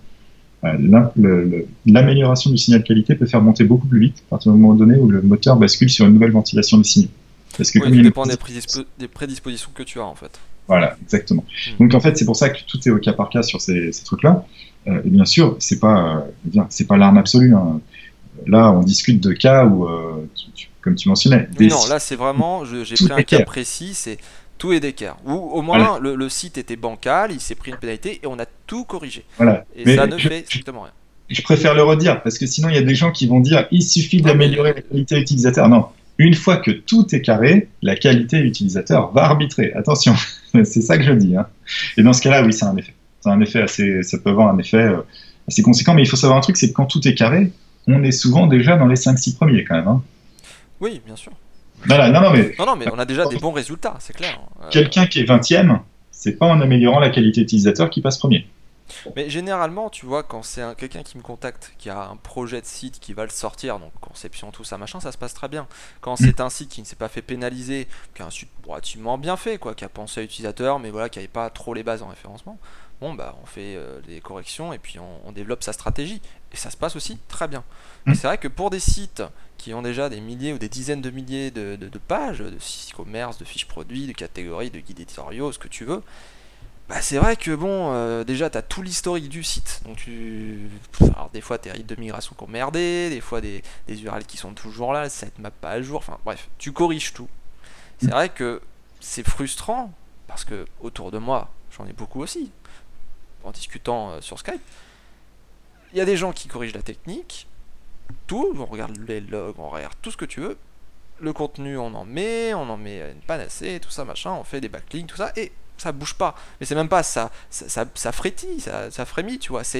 l'amélioration du signal qualité peut faire monter beaucoup plus vite à partir du moment donné où le moteur bascule sur une nouvelle ventilation de signaux. Parce que oui, tout dépend des prédispositions que tu as en fait. Voilà, exactement. Donc en fait, c'est pour ça que tout est au cas par cas sur ces trucs-là. Et bien sûr, c'est pas l'arme absolue. Hein. Là, on discute de cas où, comme tu mentionnais. Non, là, c'est vraiment, j'ai pris un cas précis, c'est tout est d'équerre. Ou au moins, voilà. le site était bancal, il s'est pris une pénalité et on a tout corrigé. Voilà. Et mais ça ne fait strictement rien. Je préfère le redire parce que sinon, il y a des gens qui vont dire il suffit d'améliorer la qualité utilisateur. Non. Une fois que tout est carré, la qualité utilisateur va arbitrer. Attention, c'est ça que je dis. Hein. Et dans ce cas-là, oui, c'est un effet. C'est un effet ça peut avoir un effet assez conséquent. Mais il faut savoir un truc, c'est que quand tout est carré, on est souvent déjà dans les 5-6 premiers quand même. Hein. Oui, bien sûr. Voilà, non, mais on a déjà des bons résultats, c'est clair. Quelqu'un qui est 20e, c'est pas en améliorant la qualité utilisateur qui passe premier. Mais généralement, tu vois, quand c'est quelqu'un qui me contacte, qui a un projet de site qui va le sortir, donc conception, tout ça, machin, ça se passe très bien. Quand c'est un site qui ne s'est pas fait pénaliser, qui a un site relativement bien fait, quoi, qui a pensé à l'utilisateur, mais voilà, qui n'avait pas trop les bases en référencement, bon, bah, on fait des corrections et puis on développe sa stratégie. Et ça se passe aussi très bien. Mais c'est vrai que pour des sites qui ont déjà des milliers ou des dizaines de milliers de pages, de sites e-commerce, de fiches produits, de catégories, de guides éditoriaux, ce que tu veux, bah c'est vrai que bon, déjà tu as tout l'historique du site. Donc alors des fois tes rites de migration qui ont merdé, des fois des URL qui sont toujours là, le sitemap pas à jour, enfin bref, tu corriges tout. C'est vrai que c'est frustrant, parce que autour de moi, j'en ai beaucoup aussi, en discutant sur Skype, il y a des gens qui corrigent la technique, tout, on regarde les logs, on regarde tout ce que tu veux, le contenu on en met une panacée, tout ça machin, on fait des backlinks, tout ça, et ça bouge pas. Mais c'est même pas ça frétille, ça frémit, tu vois,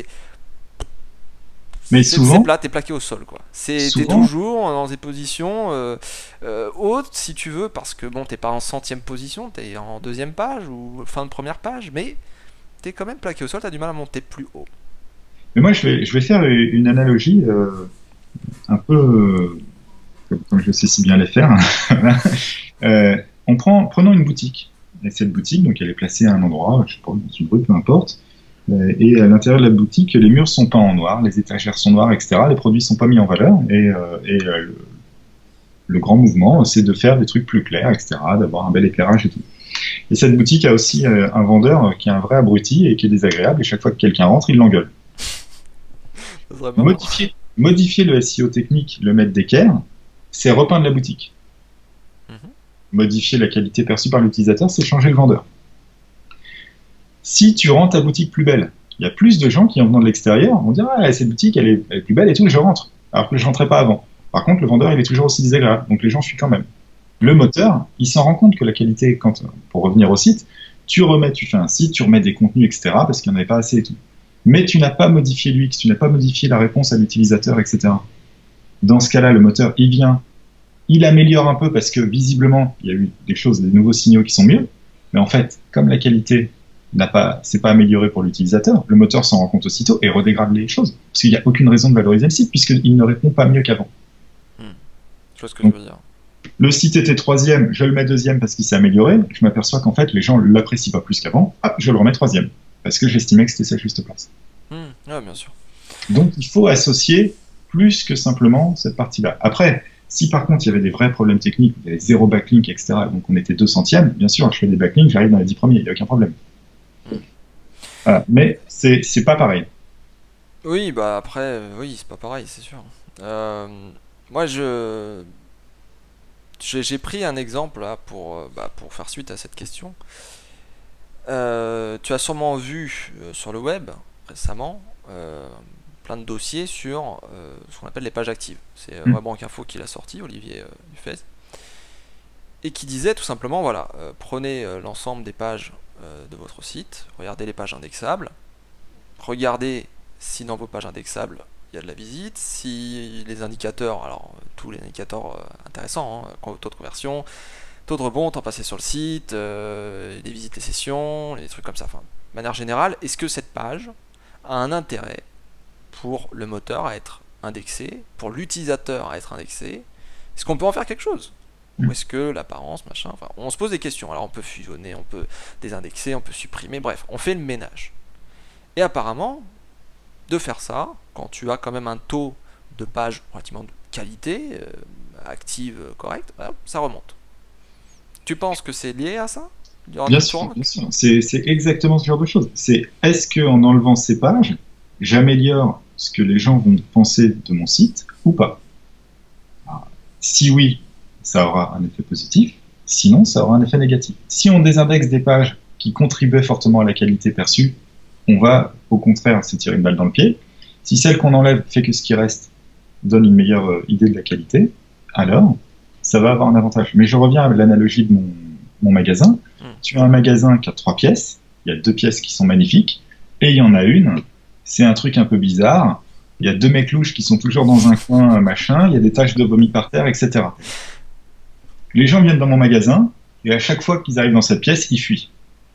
mais souvent t'es plaqué au sol, quoi. T'es toujours dans des positions hautes, si tu veux, parce que bon, t'es pas en 100e position, t'es en 2e page ou fin de première page, mais t'es quand même plaqué au sol, t'as du mal à monter plus haut. Mais moi, je vais faire une analogie un peu comme je sais si bien les faire. Prenons une boutique. Et cette boutique, donc elle est placée à un endroit, je sais pas, dans une rue, peu importe. Et à l'intérieur de la boutique, les murs sont peints en noir, les étagères sont noires, etc. Les produits sont pas mis en valeur. Et le grand mouvement, c'est de faire des trucs plus clairs, etc. D'avoir un bel éclairage et tout. Et cette boutique a aussi un vendeur qui est un vrai abruti et qui est désagréable. Et chaque fois que quelqu'un rentre, il l'engueule. Modifier le SEO technique, le mettre d'équerre, c'est repeindre la boutique. Modifier la qualité perçue par l'utilisateur, c'est changer le vendeur. Si tu rends ta boutique plus belle, il y a plus de gens qui en venant de l'extérieur vont dire « Ah, cette boutique, elle est plus belle et tout, et je rentre. » Alors que je rentrais pas avant. Par contre, le vendeur, il est toujours aussi désagréable. Donc les gens fuient quand même. Le moteur, il s'en rend compte que la qualité, pour revenir au site, tu fais un site, tu remets des contenus, etc. parce qu'il n'y en avait pas assez et tout. Mais tu n'as pas modifié l'UX, tu n'as pas modifié la réponse à l'utilisateur, etc. Dans ce cas-là, le moteur, il vient, il améliore un peu parce que visiblement, il y a eu des nouveaux signaux qui sont mieux. Mais en fait, comme la qualité s'est pas améliorée pour l'utilisateur, le moteur s'en rend compte aussitôt et redégrade les choses. Parce qu'il n'y a aucune raison de valoriser le site puisqu'il ne répond pas mieux qu'avant. Je vois ce que je veux dire. Le site était 3e, je le mets 2e parce qu'il s'est amélioré. Je m'aperçois qu'en fait, les gens ne l'apprécient pas plus qu'avant. Ah, je le remets 3e. Parce que j'estimais que c'était sa juste place. Ouais, bien sûr. Donc, il faut associer plus que simplement cette partie-là. Après, si par contre, il y avait des vrais problèmes techniques, il y avait 0 backlink, etc., donc on était 200e, bien sûr, je fais des backlinks, j'arrive dans les 10 premiers, il n'y a aucun problème. Voilà. Mais c'est pas pareil. Oui, bah après, oui, c'est pas pareil, c'est sûr. Moi, j'ai pris un exemple là pour faire suite à cette question. Tu as sûrement vu sur le web récemment plein de dossiers sur ce qu'on appelle les pages actives. C'est Webbank Info qui l'a sorti, Olivier Dufay, et qui disait tout simplement, voilà, prenez l'ensemble des pages de votre site, regardez les pages indexables, regardez si dans vos pages indexables il y a de la visite, si les indicateurs, alors tous les indicateurs intéressants, taux de conversion, taux de rebond, temps passé sur le site, les visites, les sessions, les trucs comme ça. Enfin, de manière générale, est-ce que cette page a un intérêt pour le moteur à être indexé, pour l'utilisateur à être indexé? Est-ce qu'on peut en faire quelque chose? Ou est-ce que l'apparence, machin, enfin, on se pose des questions. Alors on peut fusionner, on peut désindexer, on peut supprimer, bref, on fait le ménage. Et apparemment, de faire ça, quand tu as quand même un taux de page relativement de qualité, active, correcte, ça remonte. Tu penses que c'est lié à ça? Bien sûr, bien sûr. C'est exactement ce genre de choses. C'est est-ce qu'en enlevant ces pages, j'améliore ce que les gens vont penser de mon site ou pas? Alors, si oui, ça aura un effet positif. Sinon, ça aura un effet négatif. Si on désindexe des pages qui contribuaient fortement à la qualité perçue, on va au contraire se tirer une balle dans le pied. Si celle qu'on enlève fait que ce qui reste donne une meilleure idée de la qualité, alors ça va avoir un avantage. Mais je reviens à l'analogie de mon magasin. Tu as un magasin qui a 3 pièces, il y a 2 pièces qui sont magnifiques, et il y en a une, c'est un truc un peu bizarre, il y a 2 mecs louches qui sont toujours dans un coin, machin, il y a des taches de vomi par terre, etc. Les gens viennent dans mon magasin, et à chaque fois qu'ils arrivent dans cette pièce, ils fuient.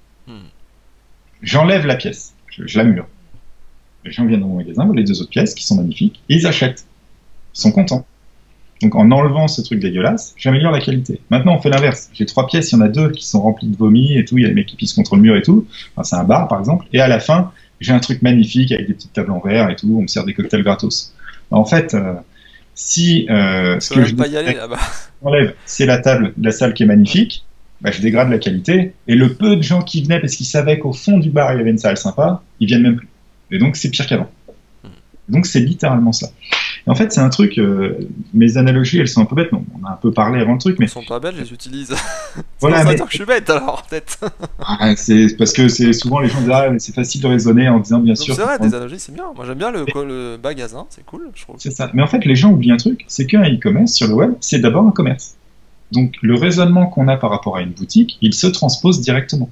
J'enlève la pièce, je la mure. Les gens viennent dans mon magasin, voient les 2 autres pièces qui sont magnifiques, et ils achètent. Ils sont contents. Donc en enlevant ce truc dégueulasse, j'améliore la qualité. Maintenant on fait l'inverse. J'ai 3 pièces, il y en a 2 qui sont remplies de vomi et tout, il y a des mecs qui pissent contre le mur et tout. Enfin, c'est un bar par exemple. Et à la fin, j'ai un truc magnifique avec des petites tables en verre et tout, on me sert des cocktails gratos. En fait, si ce que je pas y aller là-bas. Enlève, c'est la salle qui est magnifique, bah, je dégrade la qualité. Et le peu de gens qui venaient parce qu'ils savaient qu'au fond du bar il y avait une salle sympa, ils viennent même plus. Et donc c'est pire qu'avant. Donc c'est littéralement ça. Et en fait, c'est un truc, mes analogies, elles sont un peu bêtes, non, on a un peu parlé avant le truc, mais... Elles sont pas bêtes, je les utilise. Voilà, mais... que je suis bête, alors, peut-être. C'est parce que c'est souvent les gens disent, ah, c'est facile de raisonner en disant, bien sûr... C'est vrai, des analogies, c'est bien. Moi, j'aime bien le magasin, c'est cool, je trouve. C'est ça. Mais en fait, les gens oublient un truc, c'est qu'un e-commerce, sur le web, c'est d'abord un commerce. Donc, le raisonnement qu'on a par rapport à une boutique, il se transpose directement.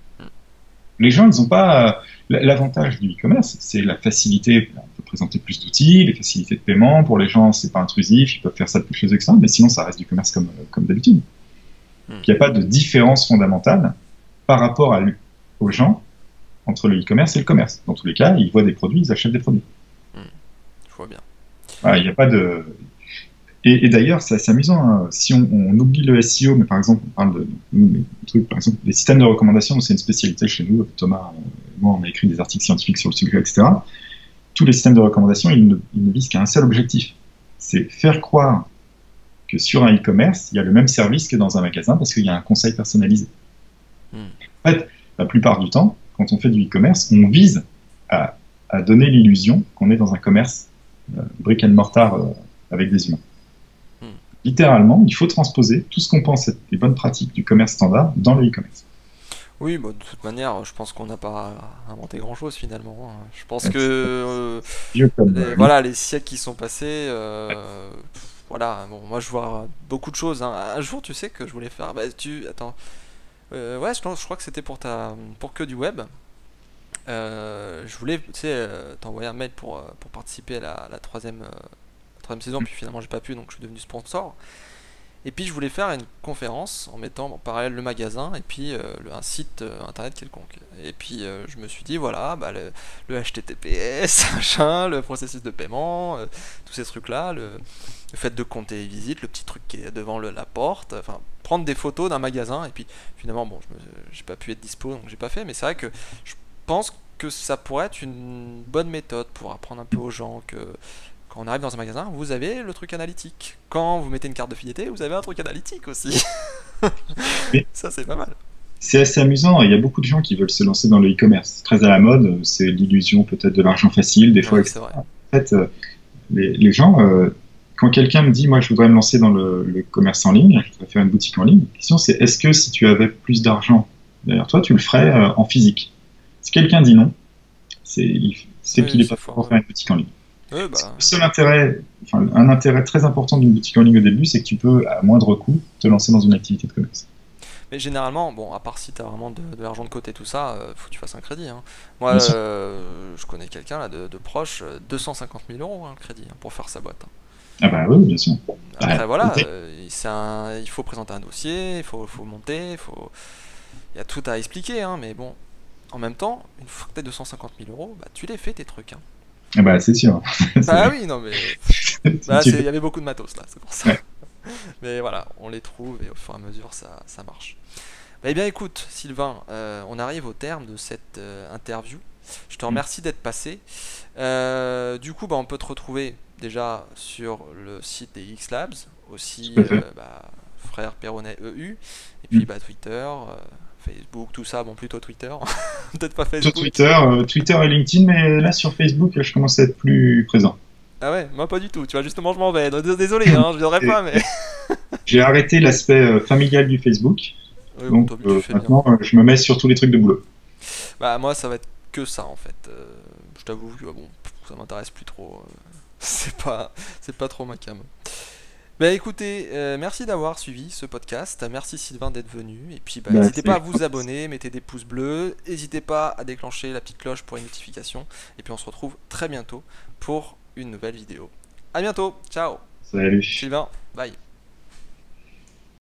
Les gens, ils n'ont pas... L'avantage du e-commerce, c'est la facilité. On peut présenter plus d'outils, les facilités de paiement. Pour les gens, c'est pas intrusif, ils peuvent faire ça depuis chez eux, etc. Mais sinon, ça reste du commerce comme d'habitude. Il n'y a pas de différence fondamentale par rapport aux gens entre le e-commerce et le commerce. Dans tous les cas, ils voient des produits, ils achètent des produits. Je vois bien. Voilà, il n'y a pas de... Et d'ailleurs, c'est amusant, hein. Si on oublie le SEO, mais par exemple, on parle de trucs, par exemple, les systèmes de recommandation, c'est une spécialité chez nous. Thomas et moi, on a écrit des articles scientifiques sur le sujet, etc. Tous les systèmes de recommandation, ils ne visent qu'à un seul objectif. C'est faire croire que sur un e-commerce, il y a le même service que dans un magasin parce qu'il y a un conseil personnalisé. En fait, la plupart du temps, quand on fait du e-commerce, on vise à donner l'illusion qu'on est dans un commerce brick and mortar avec des humains. Littéralement, il faut transposer tout ce qu'on pense être les bonnes pratiques du commerce standard dans le e-commerce. Oui, bah, de toute manière, je pense qu'on n'a pas inventé grand-chose finalement. Je pense que voilà, les siècles qui sont passés, voilà, bon, moi je vois beaucoup de choses. Un jour, tu sais que je voulais faire, attends, ouais, je crois que c'était pour que du web. Je voulais, tu sais, t'envoyer un mail pour participer à la troisième saison, puis finalement j'ai pas pu, donc je suis devenu sponsor. Et puis je voulais faire une conférence en mettant en parallèle le magasin et puis un site internet quelconque. Et puis je me suis dit, voilà, bah, le HTTPS, machin, le processus de paiement, tous ces trucs-là, le fait de compter les visites, le petit truc qui est devant la porte, enfin prendre des photos d'un magasin. Et puis finalement, bon, j'ai pas pu être dispo, donc j'ai pas fait, mais c'est vrai que je pense que ça pourrait être une bonne méthode pour apprendre un peu aux gens que quand on arrive dans un magasin, vous avez le truc analytique. Quand vous mettez une carte de fidélité, vous avez un truc analytique aussi. Ça, c'est pas mal. C'est assez amusant. Il y a beaucoup de gens qui veulent se lancer dans le e-commerce. C'est très à la mode. C'est l'illusion peut-être de l'argent facile, des fois, etc. En fait, les gens, quand quelqu'un me dit, moi, je voudrais me lancer dans le commerce en ligne, je voudrais faire une boutique en ligne, la question, c'est est-ce que si tu avais plus d'argent derrière toi, tu le ferais en physique? Si quelqu'un dit non, c'est Oui, qu'il n'est c'est pas fort, pour ouais. faire une boutique en ligne. Ouais, C'est bah, le seul intérêt, enfin, un intérêt très important d'une boutique en ligne au début, c'est que tu peux, à moindre coût, te lancer dans une activité de commerce. mais généralement, bon, à part si t'as vraiment de l'argent de côté, tout ça, faut que tu fasses un crédit, hein. Moi, Bien sûr. je connais quelqu'un là de proche, 250 000 euros hein, le crédit hein, pour faire sa boîte, hein. Ah bah oui, bien sûr. Bah, Après, voilà, ok. il faut présenter un dossier, faut monter, il y a tout à expliquer, hein, mais bon, en même temps, une fois que t'as 250 000 euros, bah, tu les fais tes trucs, hein. Ah bah c'est sûr. Bah oui, non, mais Si bah, tu il fais- y avait beaucoup de matos là, c'est pour ça. ouais. Mais voilà, on les trouve et au fur et à mesure, ça marche. Bah, eh bien, écoute, Sylvain, on arrive au terme de cette interview. Je te remercie d'être passé. Du coup, bah, on peut te retrouver déjà sur le site des X-Labs, aussi Tout à fait. frère Perronnet EU, et puis Mm. bah, Twitter, Facebook, tout ça, bon, plutôt Twitter, peut-être pas Sur Facebook. Twitter, Twitter et LinkedIn, mais là sur Facebook, je commence à être plus présent. Ah ouais, moi pas du tout, tu vois, justement, je m'en vais. Désolé, hein, je viendrai Et pas, mais. j'ai arrêté l'aspect familial du Facebook, Oui, bon, donc tu fais bien. maintenant je me mets sur tous les trucs de boulot. Bah, moi, ça va être que ça en fait. Je t'avoue que bon, ça m'intéresse plus trop. C'est pas trop ma cam. Bah écoutez, merci d'avoir suivi ce podcast. Merci Sylvain d'être venu. Et puis bah, Bah, n'hésitez c'est pas à vous abonner, mettez des pouces bleus. N'hésitez pas à déclencher la petite cloche pour une notification. Et puis on se retrouve très bientôt pour une nouvelle vidéo. À bientôt, ciao salut. Sylvain, bye.